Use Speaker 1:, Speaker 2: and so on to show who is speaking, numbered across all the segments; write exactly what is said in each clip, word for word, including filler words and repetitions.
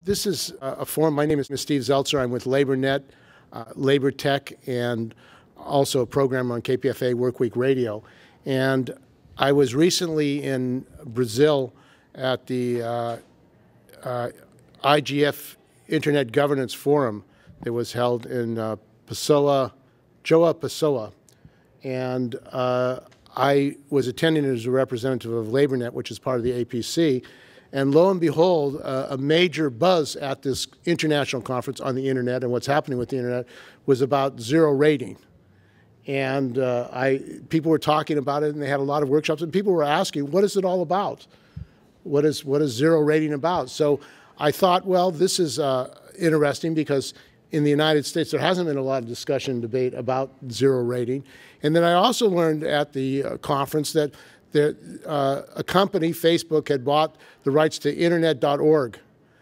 Speaker 1: This is a forum. My name is Steve Zeltzer. I'm with LaborNet, uh, Labor Tech, and also a program on K P F A WorkWeek Radio. And I was recently in Brazil at the uh, uh, I G F Internet Governance Forum that was held in uh, Pessoa, Joa Pessoa. And uh, I was attending as a representative of LaborNet, which is part of the A P C. And lo and behold, uh, a major buzz at this international conference on the Internet and what's happening with the Internet was about zero rating. And uh, I, people were talking about it, and they had a lot of workshops, and people were asking, what is it all about? What is, what is zero rating about? So I thought, well, this is uh, interesting because in the United States, there hasn't been a lot of discussion and debate about zero rating. And then I also learned at the uh, conference that there, uh, a company, Facebook, had bought the rights to internet dot org.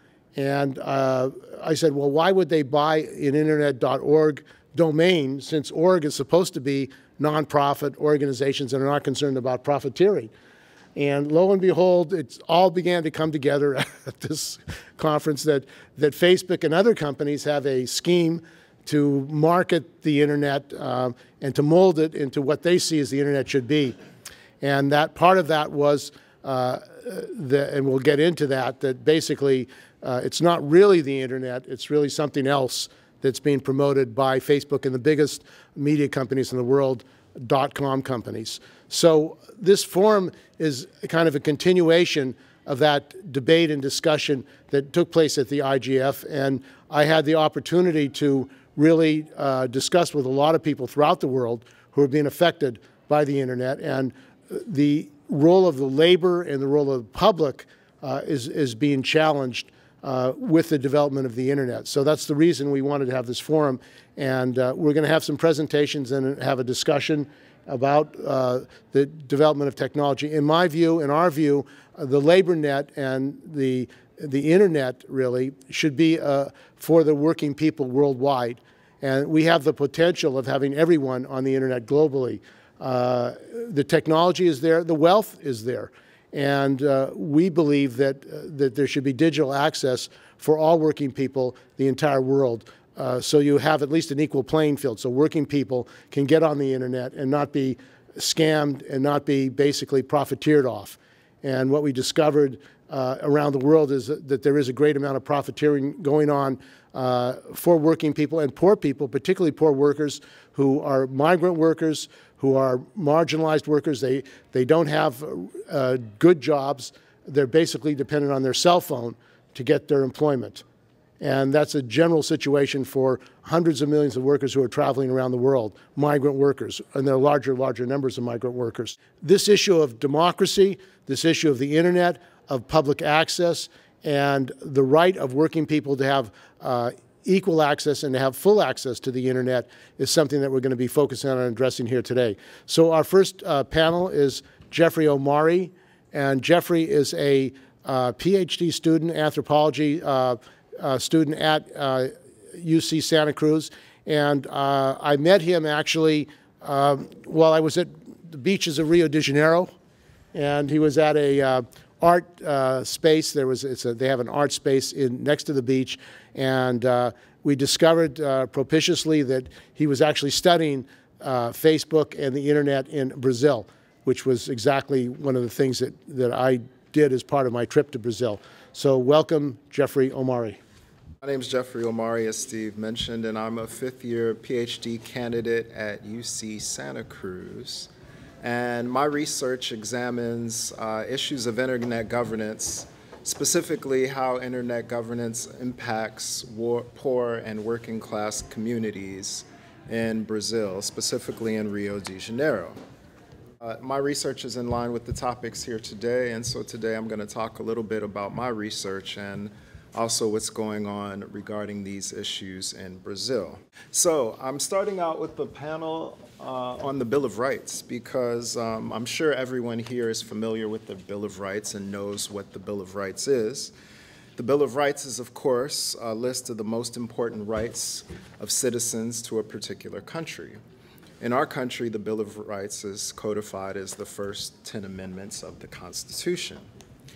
Speaker 1: And uh, I said, well, why would they buy an internet dot org domain, since org is supposed to be nonprofit organizations that are not concerned about profiteering? And lo and behold, it all began to come together at this conference that, that Facebook and other companies have a scheme to market the Internet um, and to mold it into what they see as the Internet should be. And that part of that was, uh, the, and we'll get into that, that basically uh, it's not really the Internet, it's really something else that's being promoted by Facebook and the biggest media companies in the world, dot-com companies. So this forum is kind of a continuation of that debate and discussion that took place at the I G F, and I had the opportunity to really uh, discuss with a lot of people throughout the world who are being affected by the Internet, and the role of the labor and the role of the public uh, is, is being challenged uh, with the development of the Internet. So that's the reason we wanted to have this forum, and uh, we're going to have some presentations and have a discussion about uh, the development of technology. In my view, in our view, uh, the LaborNet and the, the Internet really should be uh, for the working people worldwide. And we have the potential of having everyone on the Internet globally. Uh, the technology is there, the wealth is there, and uh, we believe that, uh, that there should be digital access for all working people, the entire world, uh, so you have at least an equal playing field, so working people can get on the Internet and not be scammed and not be basically profiteered off. And what we discovered uh, around the world is that, that there is a great amount of profiteering going on uh, for working people and poor people, particularly poor workers who are migrant workers, who are marginalized workers. They, they don't have uh, good jobs. They're basically dependent on their cell phone to get their employment. And that's a general situation for hundreds of millions of workers who are traveling around the world, migrant workers, and there are larger, larger numbers of migrant workers. This issue of democracy, this issue of the Internet, of public access, and the right of working people to have uh, equal access and to have full access to the Internet is something that we're going to be focusing on and addressing here today. So our first uh, panel is Jeffry Omari, and Jeffry is a uh, P H D student, anthropology uh, uh, student at uh, U C Santa Cruz, and uh, I met him actually um, while I was at the beaches of Rio de Janeiro, and he was at a uh, art uh, space. There was, it's a, they have an art space in, next to the beach, and uh, we discovered uh, propitiously that he was actually studying uh, Facebook and the Internet in Brazil, which was exactly one of the things that, that I did as part of my trip to Brazil. So welcome, Jeffry Omari.
Speaker 2: My name is Jeffry Omari, as Steve mentioned, and I'm a fifth-year P H D candidate at U C Santa Cruz. And my research examines uh, issues of Internet governance, specifically how Internet governance impacts war, poor and working class communities in Brazil, specifically in Rio de Janeiro. Uh, my research is in line with the topics here today, and so today I'm going to talk a little bit about my research and also what's going on regarding these issues in Brazil. So I'm starting out with the panel uh, on the Bill of Rights because um, I'm sure everyone here is familiar with the Bill of Rights and knows what the Bill of Rights is. The Bill of Rights is, of course, a list of the most important rights of citizens to a particular country. In our country, the Bill of Rights is codified as the first ten amendments of the Constitution.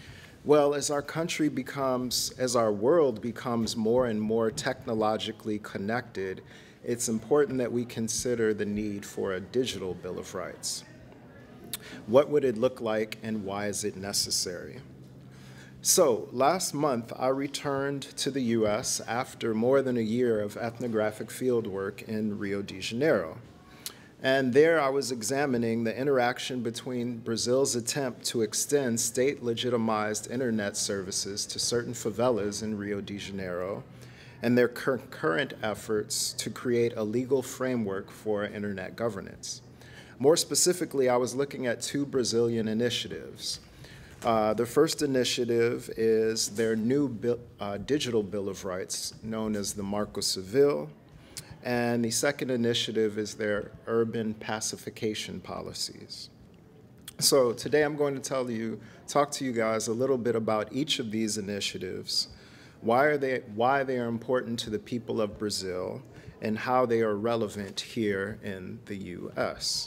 Speaker 2: Well, as our country becomes, as our world becomes more and more technologically connected, it's important that we consider the need for a digital Bill of Rights. What would it look like and why is it necessary? So last month, I returned to the U S after more than a year of ethnographic fieldwork in Rio de Janeiro. And there I was examining the interaction between Brazil's attempt to extend state-legitimized internet services to certain favelas in Rio de Janeiro and their current efforts to create a legal framework for internet governance. More specifically, I was looking at two Brazilian initiatives. Uh, the first initiative is their new bill, uh, digital Bill of Rights, known as the Marco Civil, and the second initiative is their urban pacification policies. So today I'm going to tell you, talk to you guys a little bit about each of these initiatives, why are they, why they are important to the people of Brazil, and how they are relevant here in the U S.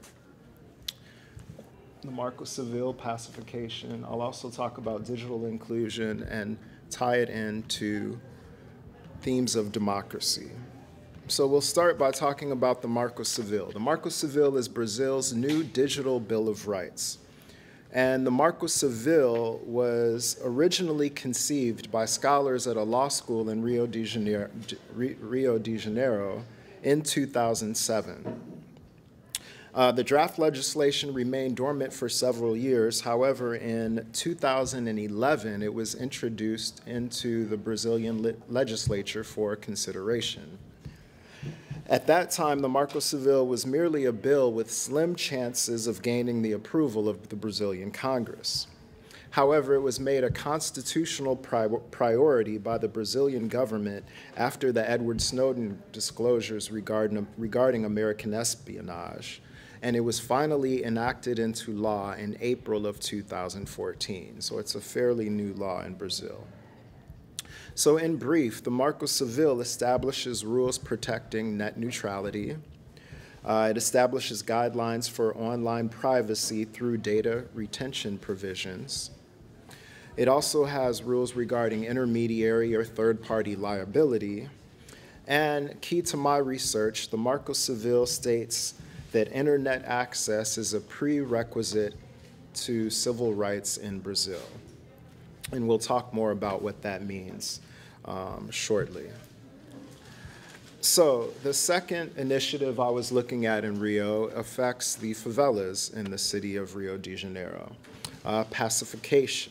Speaker 2: The Marco Civil pacification. I'll also talk about digital inclusion and tie it into themes of democracy. So we'll start by talking about the Marco Civil. The Marco Civil is Brazil's new digital Bill of Rights. And the Marco Civil was originally conceived by scholars at a law school in Rio de Janeiro, Rio de Janeiro in two thousand seven. Uh, the draft legislation remained dormant for several years. However, in two thousand eleven, it was introduced into the Brazilian le legislature for consideration. At that time, the Marco Civil was merely a bill with slim chances of gaining the approval of the Brazilian Congress. However, it was made a constitutional pri priority by the Brazilian government after the Edward Snowden disclosures regarding, regarding American espionage, and it was finally enacted into law in April of two thousand fourteen. So it's a fairly new law in Brazil. So in brief, the Marco Civil establishes rules protecting net neutrality. Uh, it establishes guidelines for online privacy through data retention provisions. It also has rules regarding intermediary or third-party liability. And key to my research, the Marco Civil states that internet access is a prerequisite to civil rights in Brazil. And we'll talk more about what that means um, shortly. So the second initiative I was looking at in Rio affects the favelas in the city of Rio de Janeiro. Uh, pacification.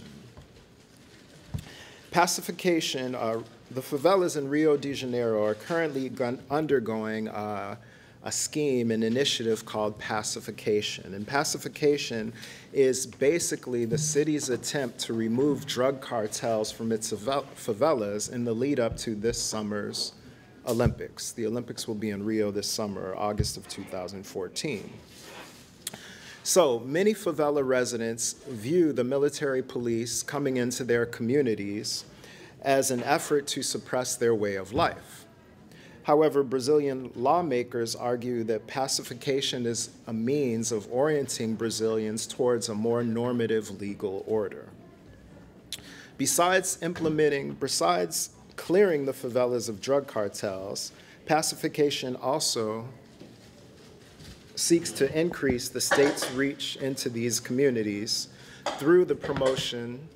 Speaker 2: Pacification, uh, the favelas in Rio de Janeiro are currently undergoing uh, a scheme, an initiative called pacification. And pacification is basically the city's attempt to remove drug cartels from its favelas in the lead up to this summer's Olympics. The Olympics will be in Rio this summer, August of two thousand fourteen. So many favela residents view the military police coming into their communities as an effort to suppress their way of life. However, Brazilian lawmakers argue that pacification is a means of orienting Brazilians towards a more normative legal order. Besides implementing, besides clearing the favelas of drug cartels, pacification also seeks to increase the state's reach into these communities through the promotion.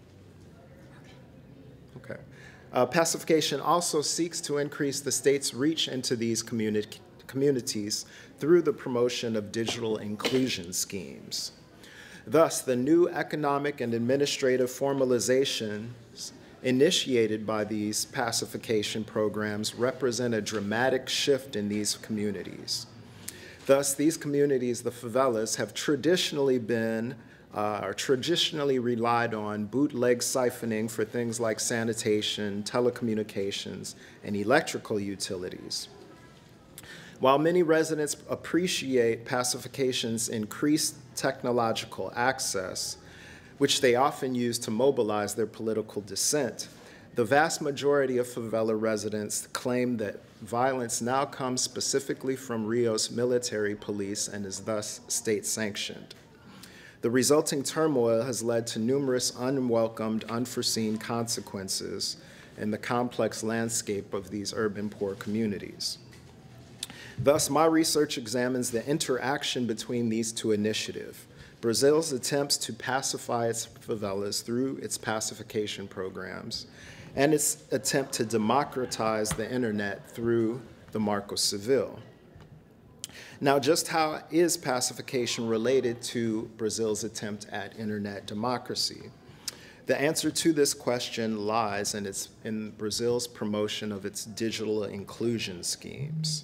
Speaker 2: Okay. Uh, pacification also seeks to increase the state's reach into these communi communities through the promotion of digital inclusion schemes. Thus, the new economic and administrative formalizations initiated by these pacification programs represent a dramatic shift in these communities. Thus, these communities, the favelas, have traditionally been Uh, are traditionally relied on bootleg siphoning for things like sanitation, telecommunications, and electrical utilities. While many residents appreciate pacification's increased technological access, which they often use to mobilize their political dissent, the vast majority of favela residents claim that violence now comes specifically from Rio's military police and is thus state-sanctioned. The resulting turmoil has led to numerous unwelcomed, unforeseen consequences in the complex landscape of these urban poor communities. Thus, my research examines the interaction between these two initiatives: Brazil's attempts to pacify its favelas through its pacification programs, and its attempt to democratize the internet through the Marco Civil. Now, just how is pacification related to Brazil's attempt at internet democracy? The answer to this question lies in, its, in Brazil's promotion of its digital inclusion schemes.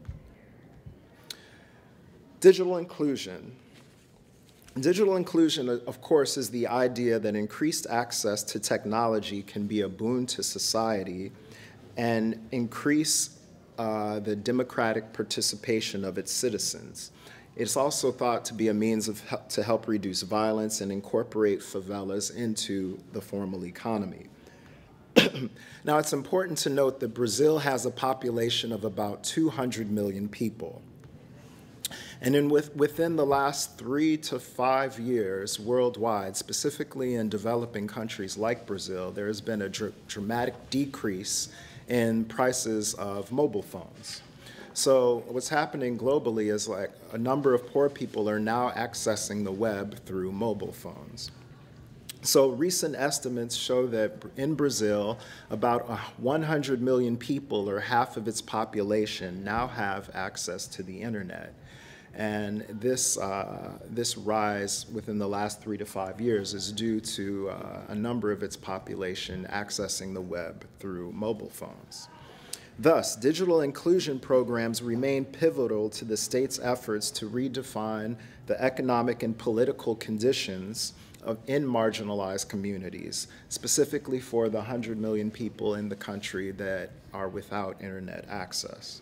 Speaker 2: Digital inclusion. Digital inclusion, of course, is the idea that increased access to technology can be a boon to society and increase uh, the democratic participation of its citizens. It's also thought to be a means of help, to help reduce violence and incorporate favelas into the formal economy. Now, it's important to note that Brazil has a population of about two hundred million people. And in with, within the last three to five years worldwide, specifically in developing countries like Brazil, there has been a dr dramatic decrease in prices of mobile phones. So what's happening globally is like a number of poor people are now accessing the web through mobile phones. So recent estimates show that in Brazil, about one hundred million people, or half of its population, now have access to the internet. And this, uh, this rise within the last three to five years is due to uh, a number of its population accessing the web through mobile phones. Thus, digital inclusion programs remain pivotal to the state's efforts to redefine the economic and political conditions of, in marginalized communities, specifically for the one hundred million people in the country that are without internet access.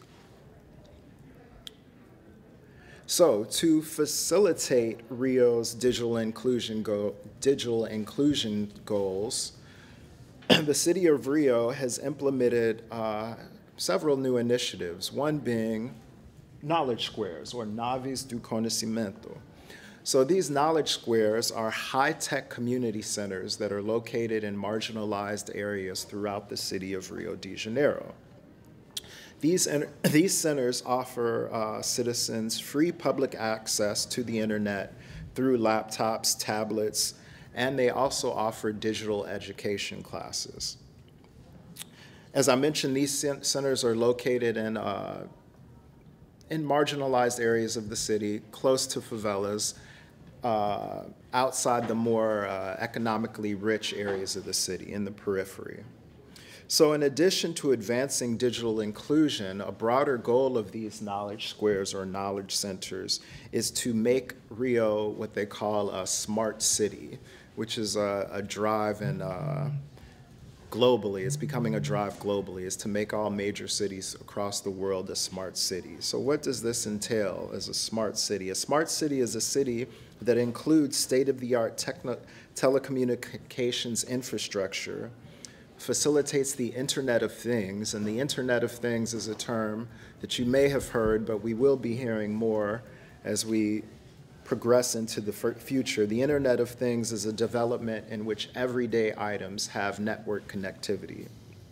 Speaker 2: So, to facilitate Rio's digital inclusion, go, digital inclusion goals, the city of Rio has implemented uh, several new initiatives, one being knowledge squares, or naves do conhecimento. So these knowledge squares are high-tech community centers that are located in marginalized areas throughout the city of Rio de Janeiro. These, these centers offer uh, citizens free public access to the internet through laptops, tablets, and they also offer digital education classes. As I mentioned, these centers are located in, uh, in marginalized areas of the city, close to favelas, uh, outside the more uh, economically rich areas of the city, in the periphery. So in addition to advancing digital inclusion, a broader goal of these knowledge squares or knowledge centers is to make Rio what they call a smart city, which is a, a drive in, uh, globally, it's becoming a drive globally, is to make all major cities across the world a smart city. So what does this entail as a smart city? A smart city is a city that includes state-of-the-art telecommunications infrastructure, facilitates the Internet of Things, and the Internet of Things is a term that you may have heard, but we will be hearing more as we progress into the future. The Internet of Things is a development in which everyday items have network connectivity.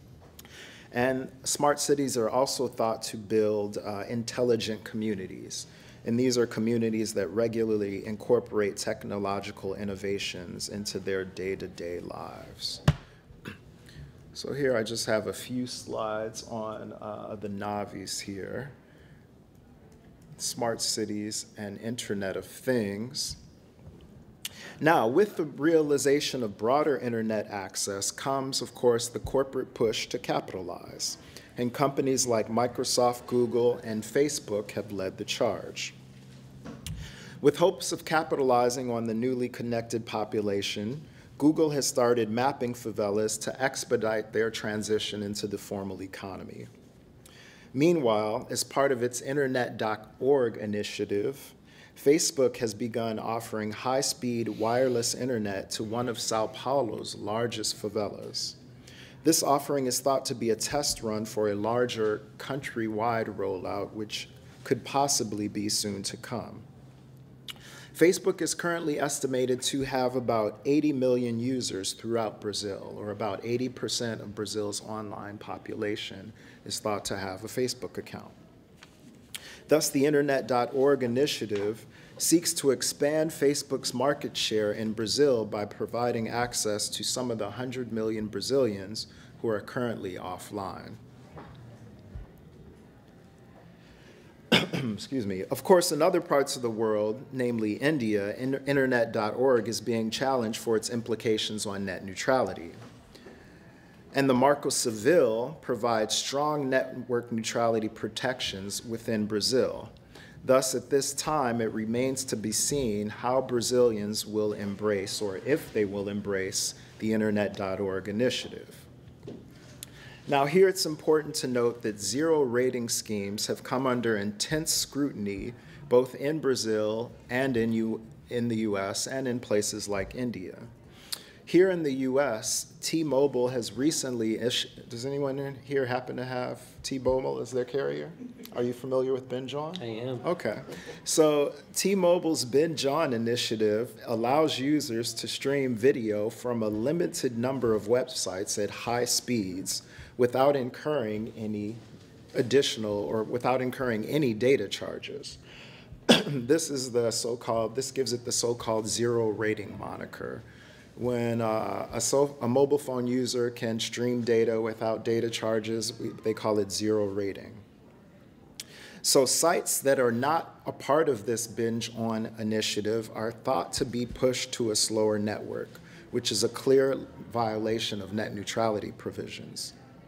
Speaker 2: And smart cities are also thought to build uh, intelligent communities. And these are communities that regularly incorporate technological innovations into their day-to-day lives. So here I just have a few slides on uh, the naves here. Smart cities and Internet of Things. Now, with the realization of broader internet access comes, of course, the corporate push to capitalize. And companies like Microsoft, Google, and Facebook have led the charge. With hopes of capitalizing on the newly connected population, Google has started mapping favelas to expedite their transition into the formal economy. Meanwhile, as part of its internet dot org initiative, Facebook has begun offering high-speed wireless internet to one of Sao Paulo's largest favelas. This offering is thought to be a test run for a larger countrywide rollout, which could possibly be soon to come. Facebook is currently estimated to have about eighty million users throughout Brazil, or about eighty percent of Brazil's online population is thought to have a Facebook account. Thus, the internet dot org initiative seeks to expand Facebook's market share in Brazil by providing access to some of the one hundred million Brazilians who are currently offline. Excuse me. Of course, in other parts of the world, namely India, internet dot org is being challenged for its implications on net neutrality. And the Marco Civil provides strong network neutrality protections within Brazil. Thus, at this time, it remains to be seen how Brazilians will embrace, or if they will embrace, the internet dot org initiative. Now, here it's important to note that zero rating schemes have come under intense scrutiny both in Brazil and in, U in the U S and in places like India. Here in the U S, T-Mobile has recently issued, does anyone in here happen to have T-Mobile as their carrier? Are you familiar with Binge On?
Speaker 3: I am.
Speaker 2: Okay. So T-Mobile's Binge On initiative allows users to stream video from a limited number of websites at high speeds without incurring any additional or without incurring any data charges. This is the so-called, this gives it the so-called zero rating moniker. When uh, a, so, a mobile phone user can stream data without data charges, we, they call it zero rating. So sites that are not a part of this Binge On initiative are thought to be pushed to a slower network, which is a clear violation of net neutrality provisions.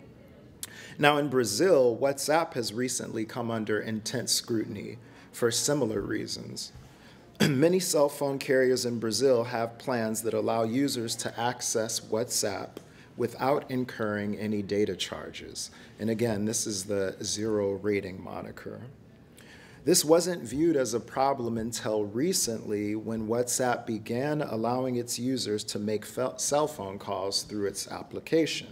Speaker 2: Now in Brazil, WhatsApp has recently come under intense scrutiny for similar reasons. Many cell phone carriers in Brazil have plans that allow users to access WhatsApp without incurring any data charges. And again, this is the zero rating moniker. This wasn't viewed as a problem until recently when WhatsApp began allowing its users to make cell phone calls through its application.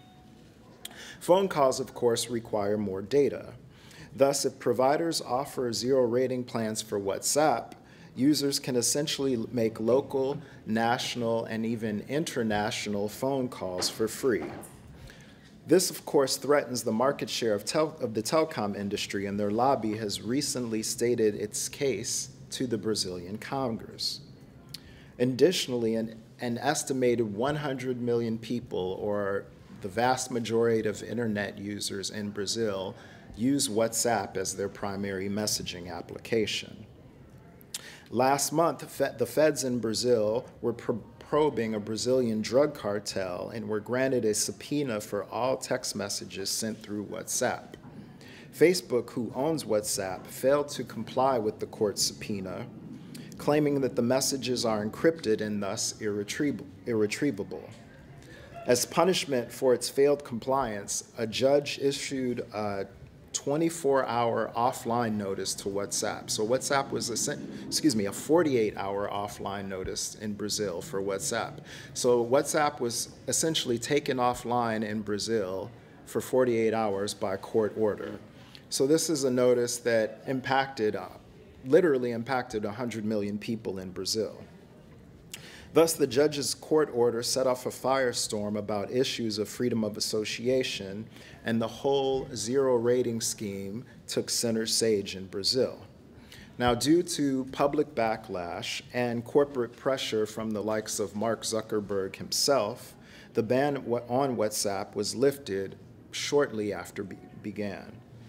Speaker 2: Phone calls, of course, require more data. Thus, if providers offer zero rating plans for WhatsApp, users can essentially make local, national, and even international phone calls for free. This, of course, threatens the market share of, tel of the telecom industry, and their lobby has recently stated its case to the Brazilian Congress. Additionally, an, an estimated one hundred million people, or the vast majority of internet users in Brazil, use WhatsApp as their primary messaging application. Last month, the feds in Brazil were pro probing a Brazilian drug cartel and were granted a subpoena for all text messages sent through WhatsApp. Facebook, who owns WhatsApp, failed to comply with the court's subpoena, claiming that the messages are encrypted and thus irretrievable. irretrievable. As punishment for its failed compliance, a judge issued a twenty-four hour offline notice to WhatsApp. So WhatsApp was, a, excuse me, a forty-eight hour offline notice in Brazil for WhatsApp. So WhatsApp was essentially taken offline in Brazil for forty-eight hours by court order. So this is a notice that impacted, uh, literally impacted one hundred million people in Brazil. Thus, the judge's court order set off a firestorm about issues of freedom of association, and the whole zero rating scheme took center stage in Brazil. Now, due to public backlash and corporate pressure from the likes of Mark Zuckerberg himself, the ban on WhatsApp was lifted shortly after it be began.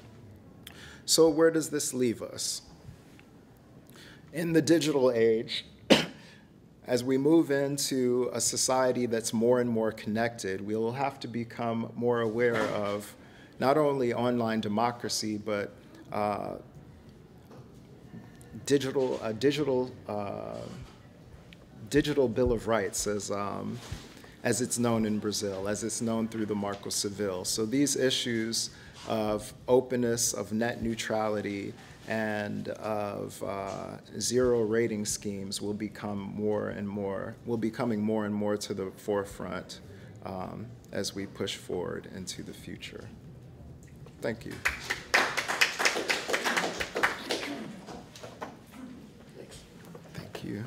Speaker 2: So where does this leave us? In the digital age, as we move into a society that's more and more connected, we will have to become more aware of not only online democracy, but uh, digital, uh, digital, uh, digital Bill of Rights, as, um, as it's known in Brazil, as it's known through the Marco Civil. So these issues of openness, of net neutrality, and of uh, zero rating schemes will become more and more, will be coming more and more to the forefront um, as we push forward into the future. Thank you. Thank you. you.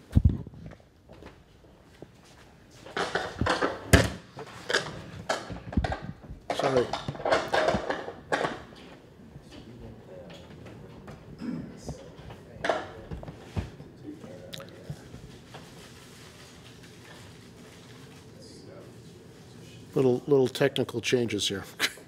Speaker 1: Sorry. Little, little technical changes here.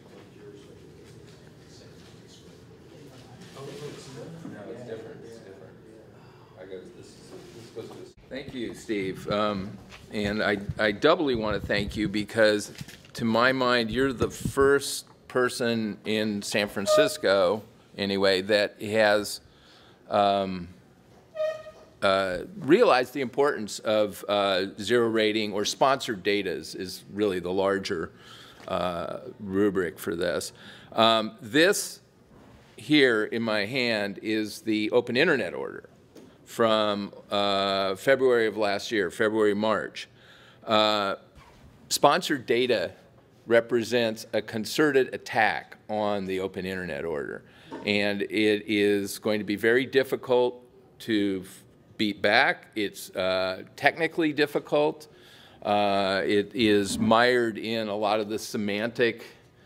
Speaker 3: Thank you, Steve. Um, and I, I doubly want to thank you because, to my mind, you're the first person in San Francisco, anyway, that has um, uh, realized the importance of uh, zero rating, or sponsored data is, is really the larger uh, rubric for this. Um, this here in my hand is the Open Internet Order from uh, February of last year, February, March. Uh, sponsored data represents a concerted attack on the Open Internet Order. And it is going to be very difficult to beat back. It's uh, technically difficult. Uh, it is mired in a lot of the semantic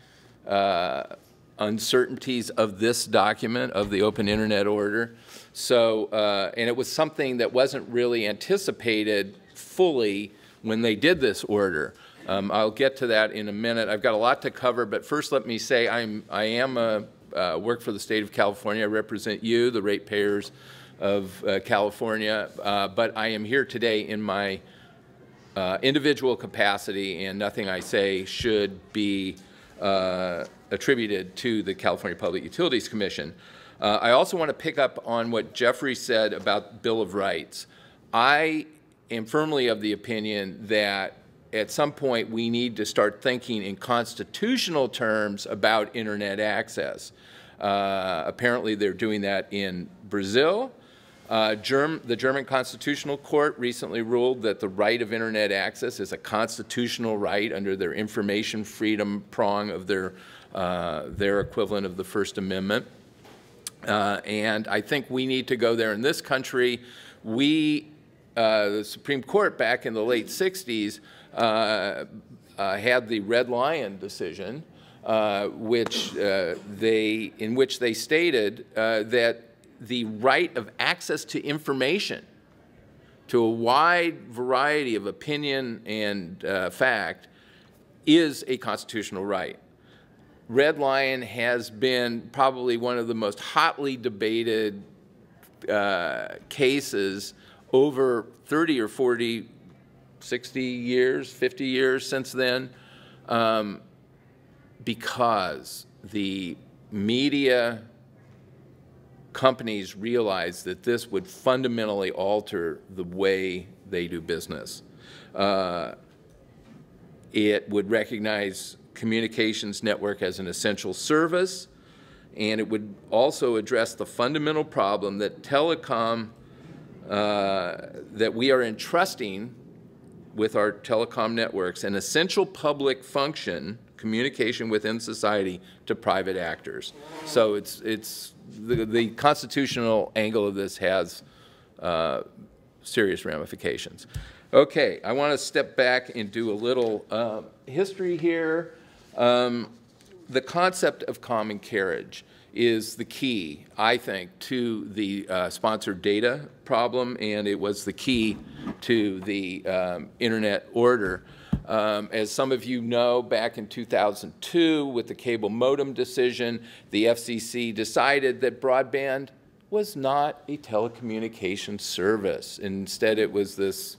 Speaker 3: uh, uncertainties of this document, of the Open Internet Order. So, uh, and it was something that wasn't really anticipated fully when they did this order. Um, I'll get to that in a minute. I've got a lot to cover, but first let me say I'm, I am a, uh, work for the state of California. I represent you, the ratepayers of uh, California, uh, but I am here today in my uh, individual capacity, and nothing I say should be uh, attributed to the California Public Utilities Commission. Uh, I also want to pick up on what Jeffry said about Bill of Rights. I am firmly of the opinion that at some point we need to start thinking in constitutional terms about internet access. Uh, apparently they're doing that in Brazil. Uh, Germ the German Constitutional Court recently ruled that the right of internet access is a constitutional right under their information freedom prong of their, uh, their equivalent of the First Amendment. Uh, and I think we need to go there in this country. We, uh, the Supreme Court back in the late sixties, uh, uh, had the Red Lion decision, uh, which uh, they, in which they stated uh, that the right of access to information, to a wide variety of opinion and uh, fact, is a constitutional right. Red Lion has been probably one of the most hotly debated uh, cases over thirty or forty, sixty years, fifty years since then, um, because the media companies realized that this would fundamentally alter the way they do business. Uh, it would recognize communications network as an essential service, and it would also address the fundamental problem that telecom, uh, that we are entrusting with our telecom networks, an essential public function, communication within society, to private actors. So it's, it's the, the constitutional angle of this has uh, serious ramifications. Okay, I want to step back and do a little uh, history here. Um, the concept of common carriage is the key, I think, to the uh, sponsored data problem, and it was the key to the um, internet order. Um, as some of you know, back in two thousand two, with the cable modem decision, the F C C decided that broadband was not a telecommunications service. Instead, it was this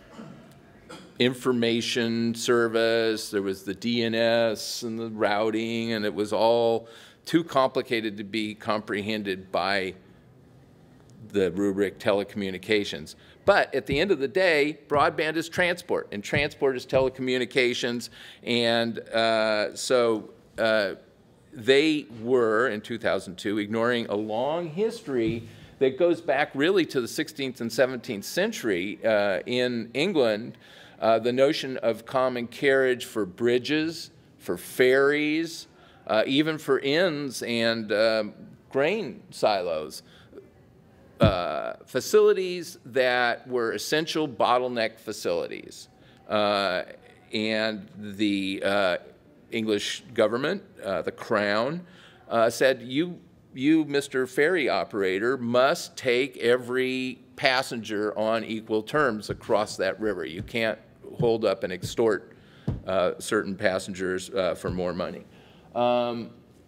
Speaker 3: information service. There was the D N S and the routing, and it was all too complicated to be comprehended by the rubric telecommunications. But at the end of the day, broadband is transport, and transport is telecommunications. And uh, so uh, they were, in two thousand two, ignoring a long history that goes back really to the sixteenth and seventeenth century uh, in England. Uh, the notion of common carriage for bridges, for ferries, uh, even for inns and uh, grain silos. uh, facilities that were essential bottleneck facilities. Uh, and the uh, English government, uh, the Crown, uh, said, you, you, Mister Ferry Operator, must take every passenger on equal terms across that river. You can't hold up and extort uh, certain passengers uh, for more money. Um,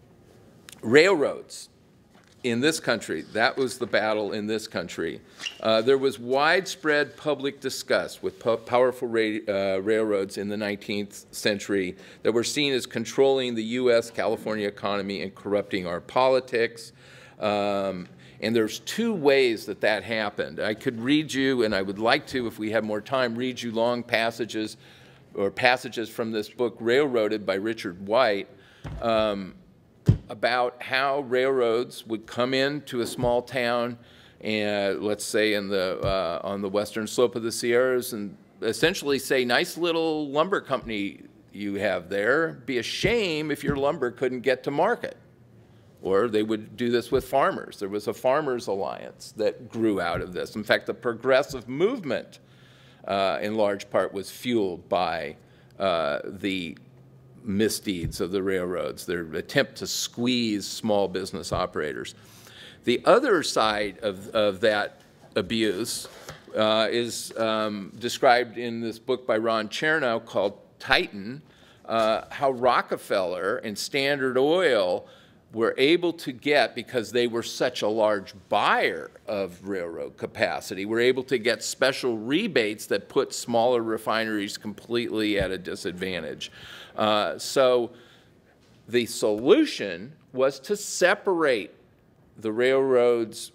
Speaker 3: railroads in this country, that was the battle in this country. Uh, there was widespread public disgust with po powerful ra uh, railroads in the nineteenth century that were seen as controlling the U S California economy and corrupting our politics. Um, and there's two ways that that happened. I could read you, and I would like to, if we have more time, read you long passages or passages from this book, Railroaded, by Richard White, um, about how railroads would come into a small town, and let's say in the, uh, on the western slope of the Sierras, and essentially say, nice little lumber company you have there, be a shame if your lumber couldn't get to market. Or they would do this with farmers. There was a farmers' alliance that grew out of this. In fact, the progressive movement, uh, in large part, was fueled by uh, the misdeeds of the railroads, their attempt to squeeze small business operators. The other side of, of that abuse uh, is um, described in this book by Ron Chernow called Titan, uh, how Rockefeller and Standard Oil were able to get, because they were such a large buyer of railroad capacity, were able to get special rebates that put smaller refineries completely at a disadvantage. Uh, so the solution was to separate the railroad's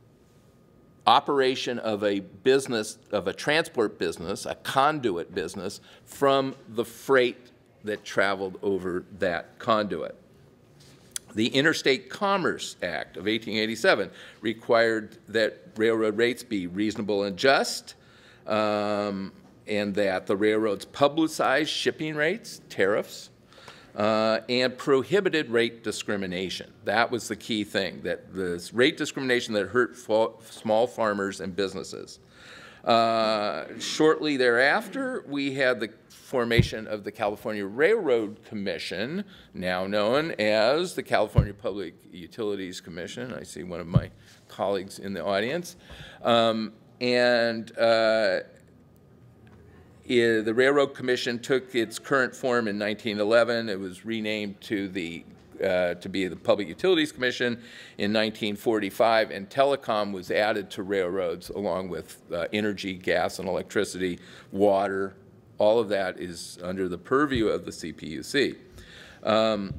Speaker 3: operation of a business, of a transport business, a conduit business, from the freight that traveled over that conduit. The Interstate Commerce Act of eighteen eighty-seven required that railroad rates be reasonable and just, um, and that the railroads publicize shipping rates, tariffs, uh, and prohibited rate discrimination. That was the key thing, that this rate discrimination that hurt small farmers and businesses. Uh, shortly thereafter, we had the formation of the California Railroad Commission, now known as the California Public Utilities Commission. I see one of my colleagues in the audience. Um, and uh, it, the Railroad Commission took its current form in nineteen eleven. It was renamed to the Uh, to be the Public Utilities Commission in nineteen forty-five, and telecom was added to railroads along with uh, energy, gas, and electricity, water. All of that is under the purview of the C P U C. Um,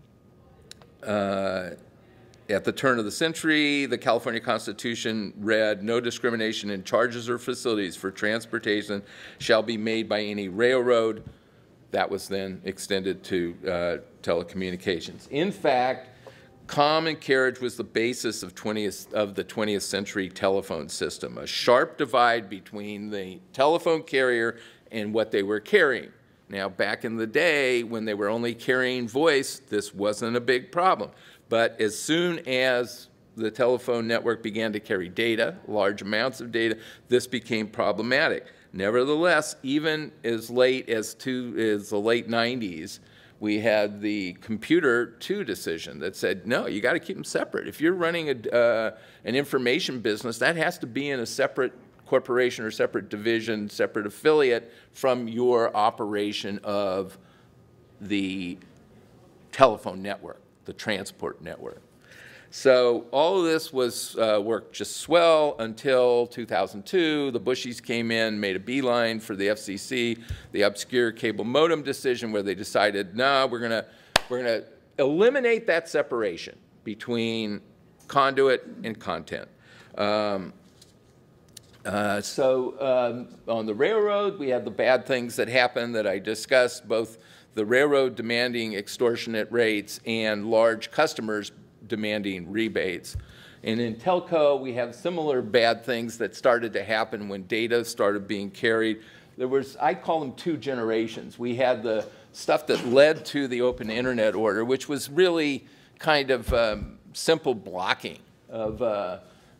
Speaker 3: uh, at the turn of the century, the California Constitution read, "No discrimination in charges or facilities for transportation shall be made by any railroad." That was then extended to uh, telecommunications. In fact, common carriage was the basis of, twentieth, of the twentieth century telephone system, a sharp divide between the telephone carrier and what they were carrying. Now, back in the day, when they were only carrying voice, this wasn't a big problem. But as soon as the telephone network began to carry data, large amounts of data, this became problematic. Nevertheless, even as late as, to, as the late nineties, we had the computer two decision that said, no, you got to keep them separate. If you're running a, uh, an information business, that has to be in a separate corporation or separate division, separate affiliate from your operation of the telephone network, the transport network. So all of this was uh, worked just swell until two thousand two. The Bushies came in, made a beeline for the F C C, the obscure cable modem decision, where they decided, no, we're gonna we're gonna eliminate that separation between conduit and content. Um, uh, so um, on the railroad, we had the bad things that happened that I discussed, both the railroad demanding extortionate rates and large customers demanding rebates. And in telco, we have similar bad things that started to happen when data started being carried. There was, I call them two generations. We had the stuff that led to the open internet order, which was really kind of um, simple blocking of, uh,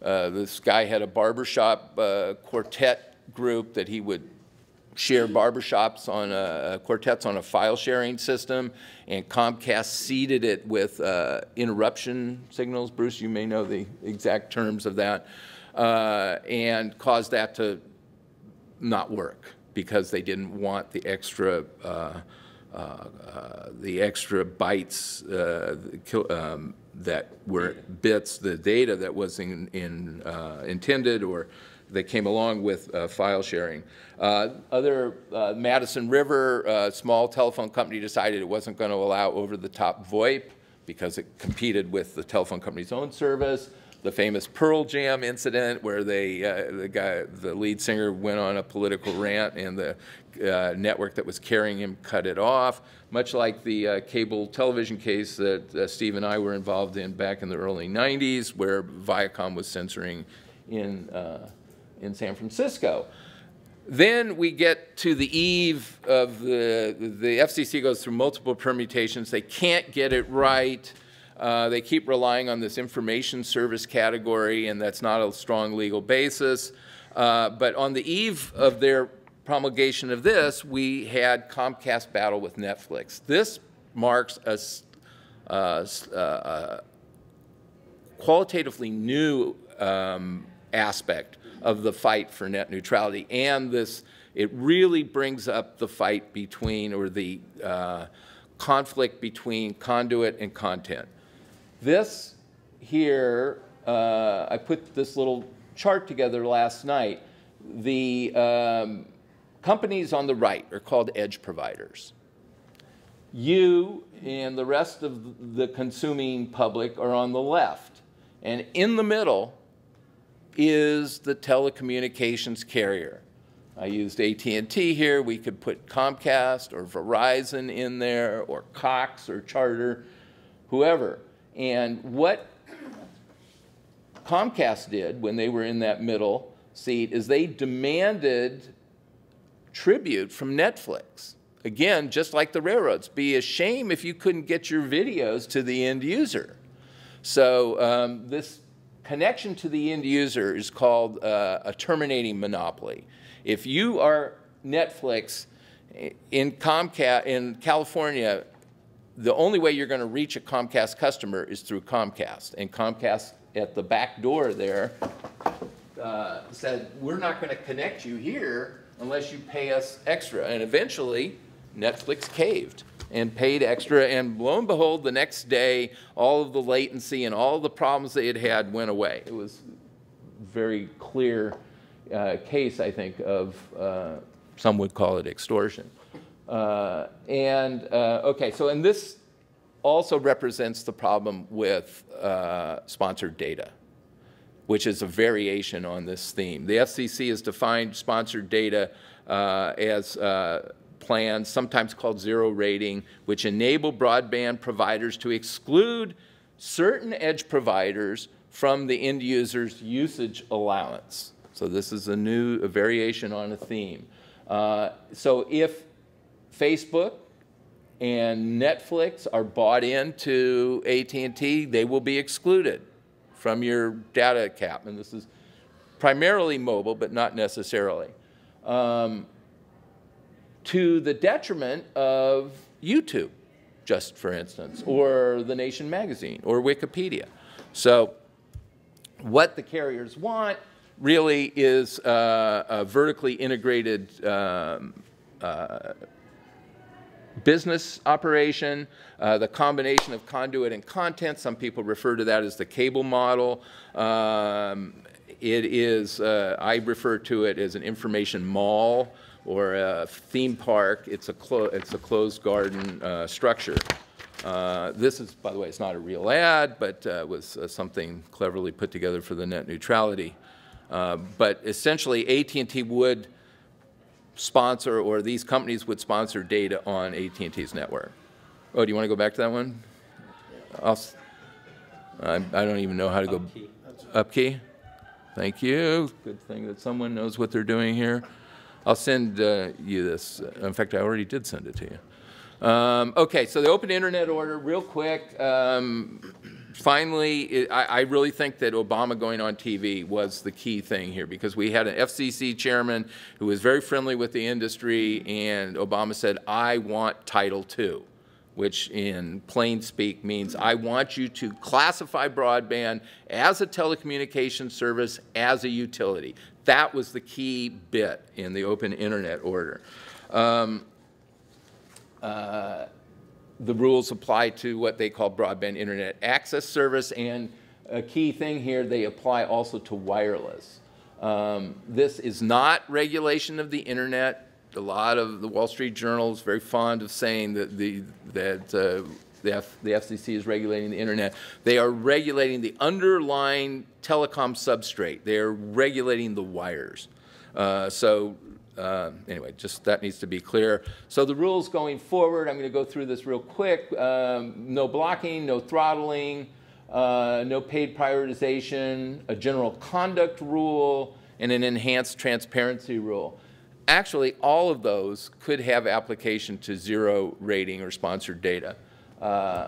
Speaker 3: uh, this guy had a barbershop uh, quartet group that he would share barbershops on a, quartets on a file sharing system, and Comcast seeded it with uh, interruption signals. Bruce, you may know the exact terms of that, uh, and caused that to not work because they didn't want the extra uh, uh, uh, the extra bytes uh, um, that were bits, the data that was in, in uh, intended or that came along with uh, file sharing. Uh, other, uh, Madison River, a small telephone company, decided it wasn't going to allow over-the-top VoIP because it competed with the telephone company's own service. The famous Pearl Jam incident where they, uh, the guy, the lead singer went on a political rant and the uh, network that was carrying him cut it off, much like the uh, cable television case that uh, Steve and I were involved in back in the early nineties where Viacom was censoring in uh, in San Francisco. Then we get to the eve of the, the F C C goes through multiple permutations. They can't get it right. Uh, they keep relying on this information service category, and that's not a strong legal basis. Uh, but on the eve of their promulgation of this, we had Comcast battle with Netflix. This marks a uh, uh, qualitatively new um, aspect of the fight for net neutrality, and this, it really brings up the fight between, or the uh, conflict between conduit and content. This here, uh, I put this little chart together last night. The um, companies on the right are called edge providers. You and the rest of the consuming public are on the left, and in the middle is the telecommunications carrier. I used A T and T here. We could put Comcast or Verizon in there, or Cox or Charter, whoever. And what Comcast did when they were in that middle seat is they demanded tribute from Netflix. Again, just like the railroads, be a shame if you couldn't get your videos to the end user. So um, this connection to the end user is called uh, a terminating monopoly. If you are Netflix in Comcast in California, the only way you're going to reach a Comcast customer is through Comcast. And Comcast at the back door there uh, said, we're not going to connect you here unless you pay us extra. And eventually, Netflix caved and paid extra. And lo and behold, the next day, all of the latency and all of the problems they had had went away. It was a very clear uh, case, I think, of uh, some would call it extortion. Uh, and, uh, okay, so, and this also represents the problem with uh, sponsored data, which is a variation on this theme. The F C C has defined sponsored data uh, as uh, plans, sometimes called zero rating, which enable broadband providers to exclude certain edge providers from the end user's usage allowance. So this is a new a variation on a theme. Uh, so if Facebook and Netflix are bought into A T and T, they will be excluded from your data cap. And this is primarily mobile, but not necessarily. Um, to the detriment of YouTube, just for instance, or The Nation magazine, or Wikipedia. So what the carriers want really is uh, a vertically integrated um, uh, business operation, uh, the combination of conduit and content. Some people refer to that as the cable model. Um, it is, uh, I refer to it as an information mall or a theme park. It's a, clo it's a closed garden uh, structure. Uh, this is, by the way, it's not a real ad, but uh, was uh, something cleverly put together for the net neutrality. Uh, but essentially, A T and T would sponsor, or these companies would sponsor data on A T and T's network. Oh, do you want to go back to that one? I'll, I, I don't even know how to go. Up key. Up key? Thank you. Good thing that someone knows what they're doing here. I'll send uh, you this. In fact, I already did send it to you. Um, okay, so the open internet order, real quick. Um, finally, it, I, I really think that Obama going on T V was the key thing here, because we had an F C C chairman who was very friendly with the industry, and Obama said, I want Title two, which in plain speak means I want you to classify broadband as a telecommunications service, as a utility. That was the key bit in the open internet order. Um, Uh, the rules apply to what they call broadband internet access service, and a key thing here, they apply also to wireless. Um, this is not regulation of the internet. A lot of the Wall Street Journal is very fond of saying that the that uh, the, F, the F C C is regulating the internet. They are regulating the underlying telecom substrate. They are regulating the wires. Uh, so. Uh, anyway, just that needs to be clear. So the rules going forward, I'm going to go through this real quick. Um, no blocking, no throttling, uh, no paid prioritization, a general conduct rule, and an enhanced transparency rule. Actually, all of those could have application to zero rating or sponsored data, uh,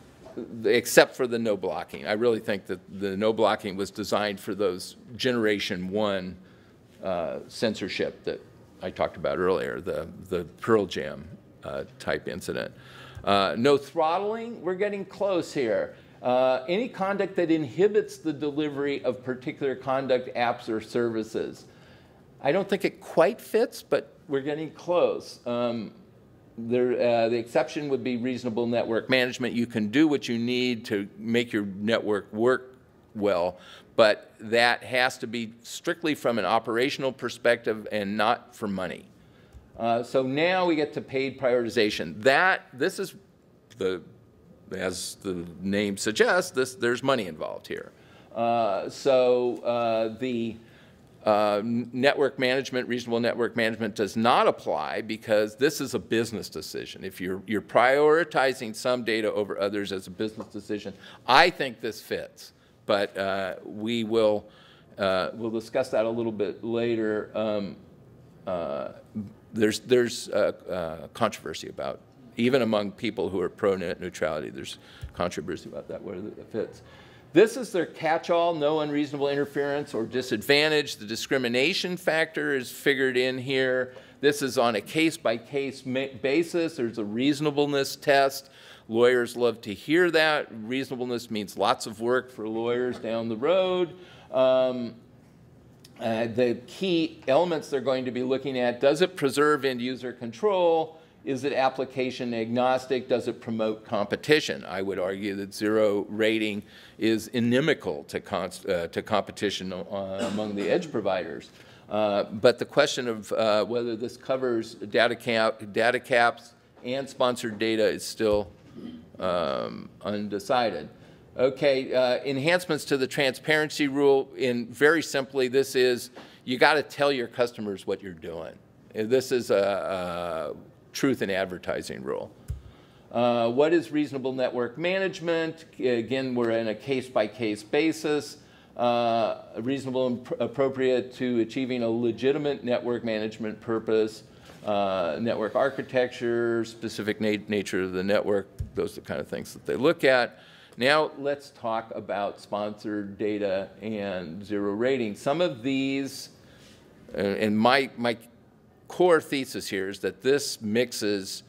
Speaker 3: except for the no blocking. I really think that the no blocking was designed for those generation one uh, censorship that I talked about earlier, the, the Pearl Jam uh, type incident. Uh, no throttling, we're getting close here. Uh, any conduct that inhibits the delivery of particular conduct apps or services. I don't think it quite fits, but we're getting close. Um, there, uh, the exception would be reasonable network management. You can do what you need to make your network work well, but that has to be strictly from an operational perspective and not for money. Uh, so now we get to paid prioritization. That, this is, the, as the name suggests, this, there's money involved here. Uh, so uh, the uh, network management, reasonable network management does not apply, because this is a business decision. If you're, you're prioritizing some data over others as a business decision, I think this fits. But uh, we will uh, we'll discuss that a little bit later. Um, uh, there's there's uh, uh, controversy about, even among people who are pro-net neutrality, there's controversy about that, whether it fits. This is their catch-all, no unreasonable interference or disadvantage. The discrimination factor is figured in here. This is on a case-by-case basis. There's a reasonableness test. Lawyers love to hear that. Reasonableness means lots of work for lawyers down the road. Um, uh, the key elements they're going to be looking at: does it preserve end user control? Is it application agnostic? Does it promote competition? I would argue that zero rating is inimical to, const, uh, to competition uh, among the edge providers. Uh, but the question of uh, whether this covers data, cap, data caps and sponsored data is still um, undecided. Okay, uh, enhancements to the transparency rule. In very simply, this is, you got to tell your customers what you're doing. This is a, a truth in advertising rule. Uh, what is reasonable network management? Again, we're in a case-by-case basis. Uh, reasonable and appropriate to achieving a legitimate network management purpose, uh, network architecture, specific na nature of the network. Those are the kind of things that they look at. Now let's talk about sponsored data and zero rating. Some of these, uh, and my, my core thesis here is that this mixes,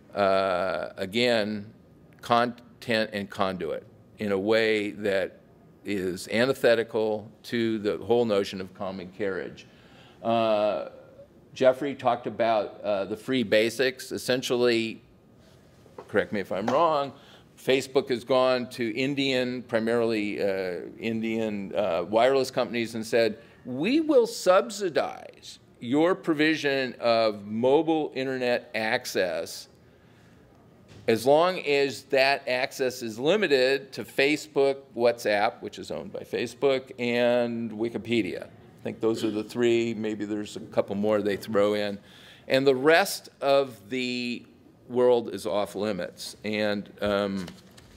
Speaker 3: uh, again, content and conduit in a way that is antithetical to the whole notion of common carriage. Uh, Jeffry talked about uh, the free basics. Essentially, correct me if I'm wrong, Facebook has gone to Indian, primarily uh, Indian uh, wireless companies and said, we will subsidize your provision of mobile internet access as long as that access is limited to Facebook, WhatsApp, which is owned by Facebook, and Wikipedia. I think those are the three. Maybe there's a couple more they throw in. And the rest of the world is off limits. And um,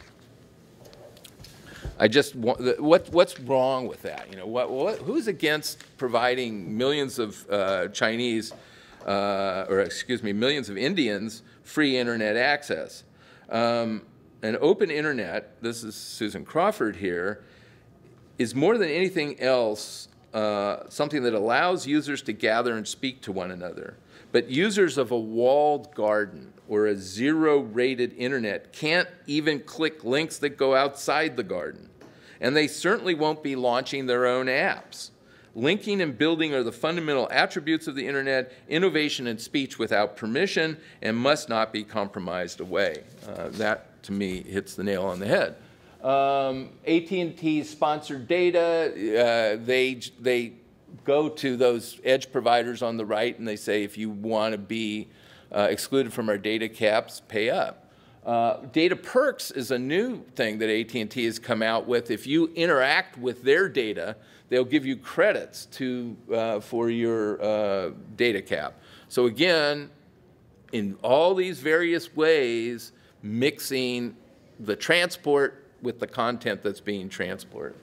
Speaker 3: I just want, what, what's wrong with that? You know, what, what, who's against providing millions of uh, Chinese uh, or excuse me, millions of Indians free internet access. Um, an open internet, this is Susan Crawford here, is more than anything else uh, something that allows users to gather and speak to one another. But users of a walled garden or a zero-rated internet can't even click links that go outside the garden. And they certainly won't be launching their own apps. Linking and building are the fundamental attributes of the internet, innovation and speech without permission, and must not be compromised away. Uh, that, to me, hits the nail on the head. Um, A T and T's sponsored data, uh, they, they go to those edge providers on the right and they say, if you want to be uh, excluded from our data caps, pay up. Uh, data perks is a new thing that A T and T has come out with. If you interact with their data, they'll give you credits to, uh, for your uh, data cap. So again, in all these various ways, mixing the transport with the content that's being transported.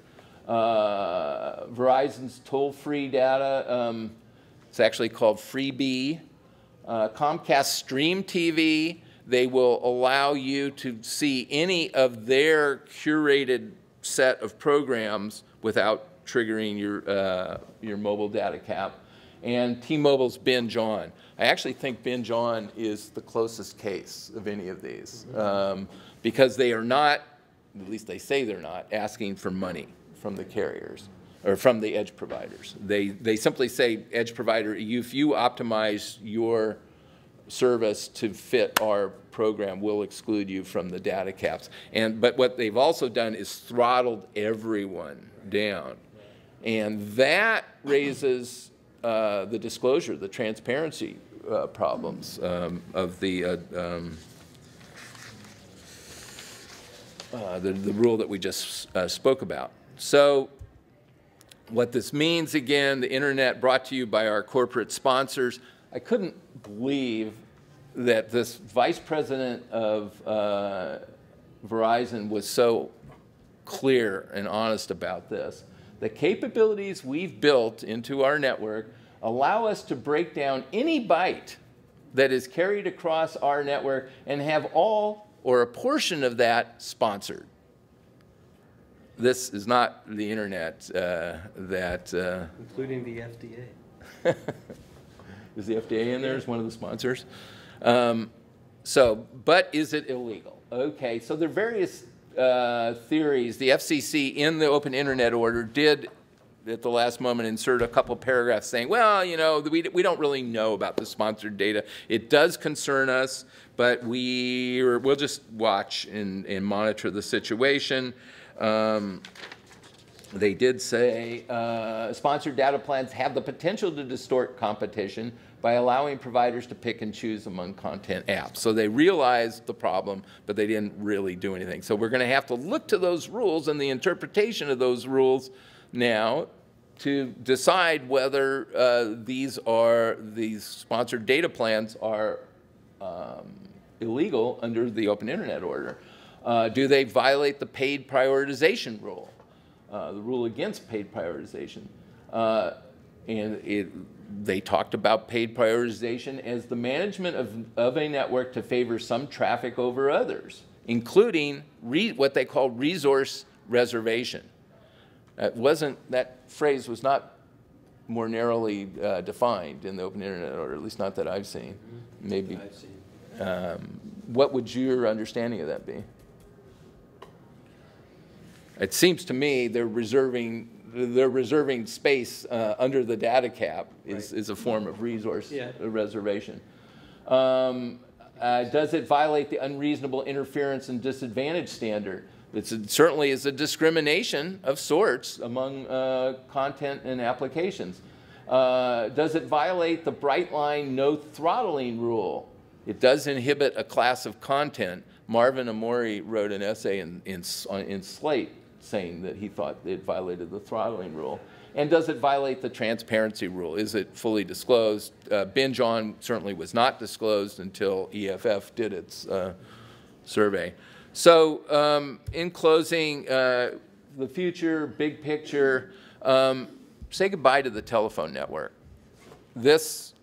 Speaker 3: Uh, Verizon's toll-free data, um, it's actually called Freebie. Uh, Comcast Stream T V, they will allow you to see any of their curated set of programs without triggering your, uh, your mobile data cap. And T-Mobile's Binge On. I actually think Binge On is the closest case of any of these um, because they are not, at least they say they're not, asking for money from the carriers or from the edge providers. They, they simply say, edge provider, if you optimize your service to fit our program, we'll exclude you from the data caps. And, but what they've also done is throttled everyone down. And that raises uh, the disclosure, the transparency uh, problems um, of the, uh, um, uh, the, the rule that we just uh, spoke about. So what this means, again, the internet brought to you by our corporate sponsors. I couldn't believe that this vice president of uh, Verizon was so clear and honest about this. The capabilities we've built into our network allow us to break down any byte that is carried across our network and have all or a portion of that sponsored. This is not the internet uh, that... Uh,
Speaker 4: including the F D A.
Speaker 3: Is the F D A in there as one of the sponsors? Um, so, but is it illegal? Okay, so there are various uh, theories. The F C C in the Open Internet Order did, at the last moment, insert a couple paragraphs saying, well, you know, we, we don't really know about the sponsored data. It does concern us, but we, or we'll just watch and, and monitor the situation. Um, They did say uh, sponsored data plans have the potential to distort competition by allowing providers to pick and choose among content apps. So they realized the problem, but they didn't really do anything. So we're going to have to look to those rules and the interpretation of those rules now to decide whether uh, these are these sponsored data plans are um, illegal under the Open Internet Order. Uh, do they violate the paid prioritization rule? Uh, the rule against paid prioritization. Uh, and it, they talked about paid prioritization as the management of, of a network to favor some traffic over others, including re, what they call resource reservation. That wasn't, that phrase was not more narrowly uh, defined in the Open Internet Order, at least not that I've seen. Maybe.
Speaker 4: I've seen.
Speaker 3: Um, what would your understanding of that be? It seems to me they're reserving they're reserving space uh, under the data cap is, right. is a form of resource yeah. reservation. Um, uh, does it violate the unreasonable interference and disadvantage standard? It's a, certainly is a discrimination of sorts among uh, content and applications. Uh, does it violate the bright line no throttling rule? It does inhibit a class of content. Marvin Omari wrote an essay in, in, in Slate saying that he thought it violated the throttling rule. And does it violate the transparency rule? Is it fully disclosed? Uh, Binge On certainly was not disclosed until E F F did its uh, survey. So um, in closing, uh, the future, big picture, um, say goodbye to the telephone network. This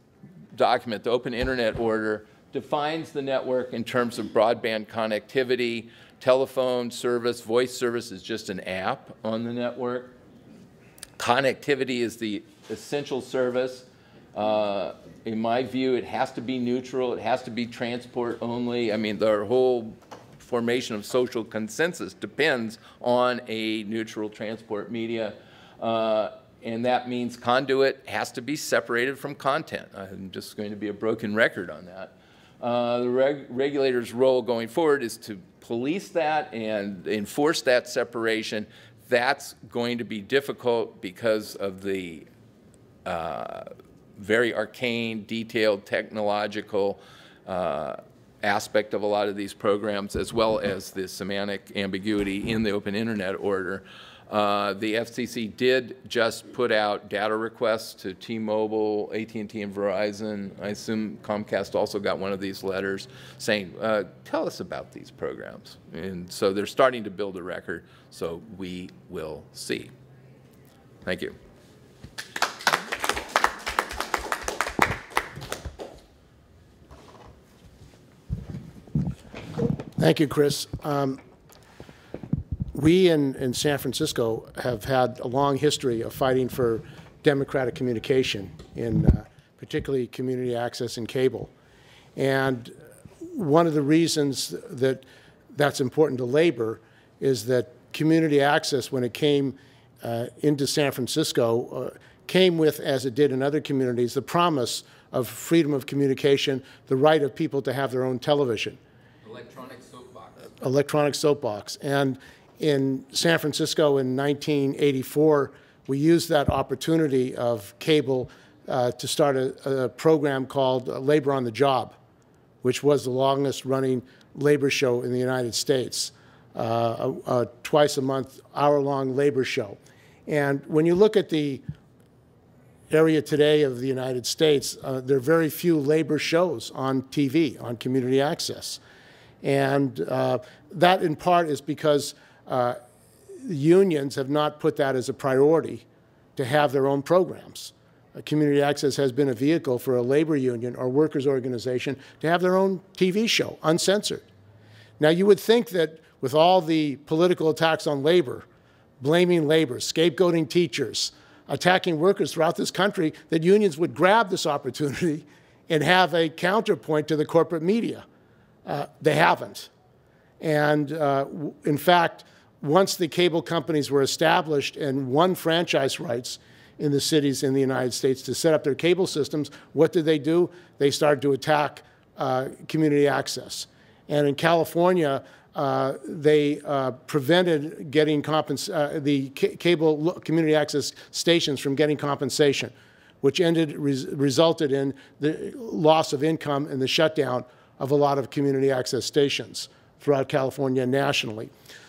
Speaker 3: document, the Open Internet Order, defines the network in terms of broadband connectivity. Telephone service, voice service is just an app on the network. Connectivity is the essential service. Uh, in my view, it has to be neutral. It has to be transport only. I mean, the whole formation of social consensus depends on a neutral transport media. Uh, and that means conduit has to be separated from content. I'm just going to be a broken record on that. Uh, the reg regulator's role going forward is to police that and enforce that separation. That's going to be difficult because of the uh, very arcane, detailed, technological uh, aspect of a lot of these programs, as well as the semantic ambiguity in the Open Internet Order. Uh, the F C C did just put out data requests to T-Mobile, A T and T, and Verizon. I assume Comcast also got one of these letters saying, uh, tell us about these programs. And so they're starting to build a record, so we will see. Thank you.
Speaker 1: Thank you, Chris. Um, We in, in San Francisco have had a long history of fighting for democratic communication, in uh, particularly community access and cable. And one of the reasons that that's important to labor is that community access, when it came uh, into San Francisco, uh, came with, as it did in other communities, the promise of freedom of communication, the right of people to have their own television.
Speaker 3: Electronic soapbox.
Speaker 1: Electronic soapbox. And in San Francisco in nineteen eighty-four, we used that opportunity of cable uh, to start a, a program called Labor on the Job, which was the longest running labor show in the United States, uh, a, a twice a month, hour-long labor show. And when you look at the area today of the United States, uh, there are very few labor shows on T V, on community access. And uh, that in part is because Uh, unions have not put that as a priority to have their own programs. Uh, community access has been a vehicle for a labor union or workers' organization to have their own T V show, uncensored. Now, you would think that with all the political attacks on labor, blaming labor, scapegoating teachers, attacking workers throughout this country, that unions would grab this opportunity and have a counterpoint to the corporate media. Uh, they haven't. And uh, in fact, once the cable companies were established and won franchise rights in the cities in the United States to set up their cable systems, what did they do? They started to attack uh, community access. And in California, uh, they uh, prevented getting compens uh, the ca cable community access stations from getting compensation, which ended res resulted in the loss of income and the shutdown of a lot of community access stations throughout California and nationally.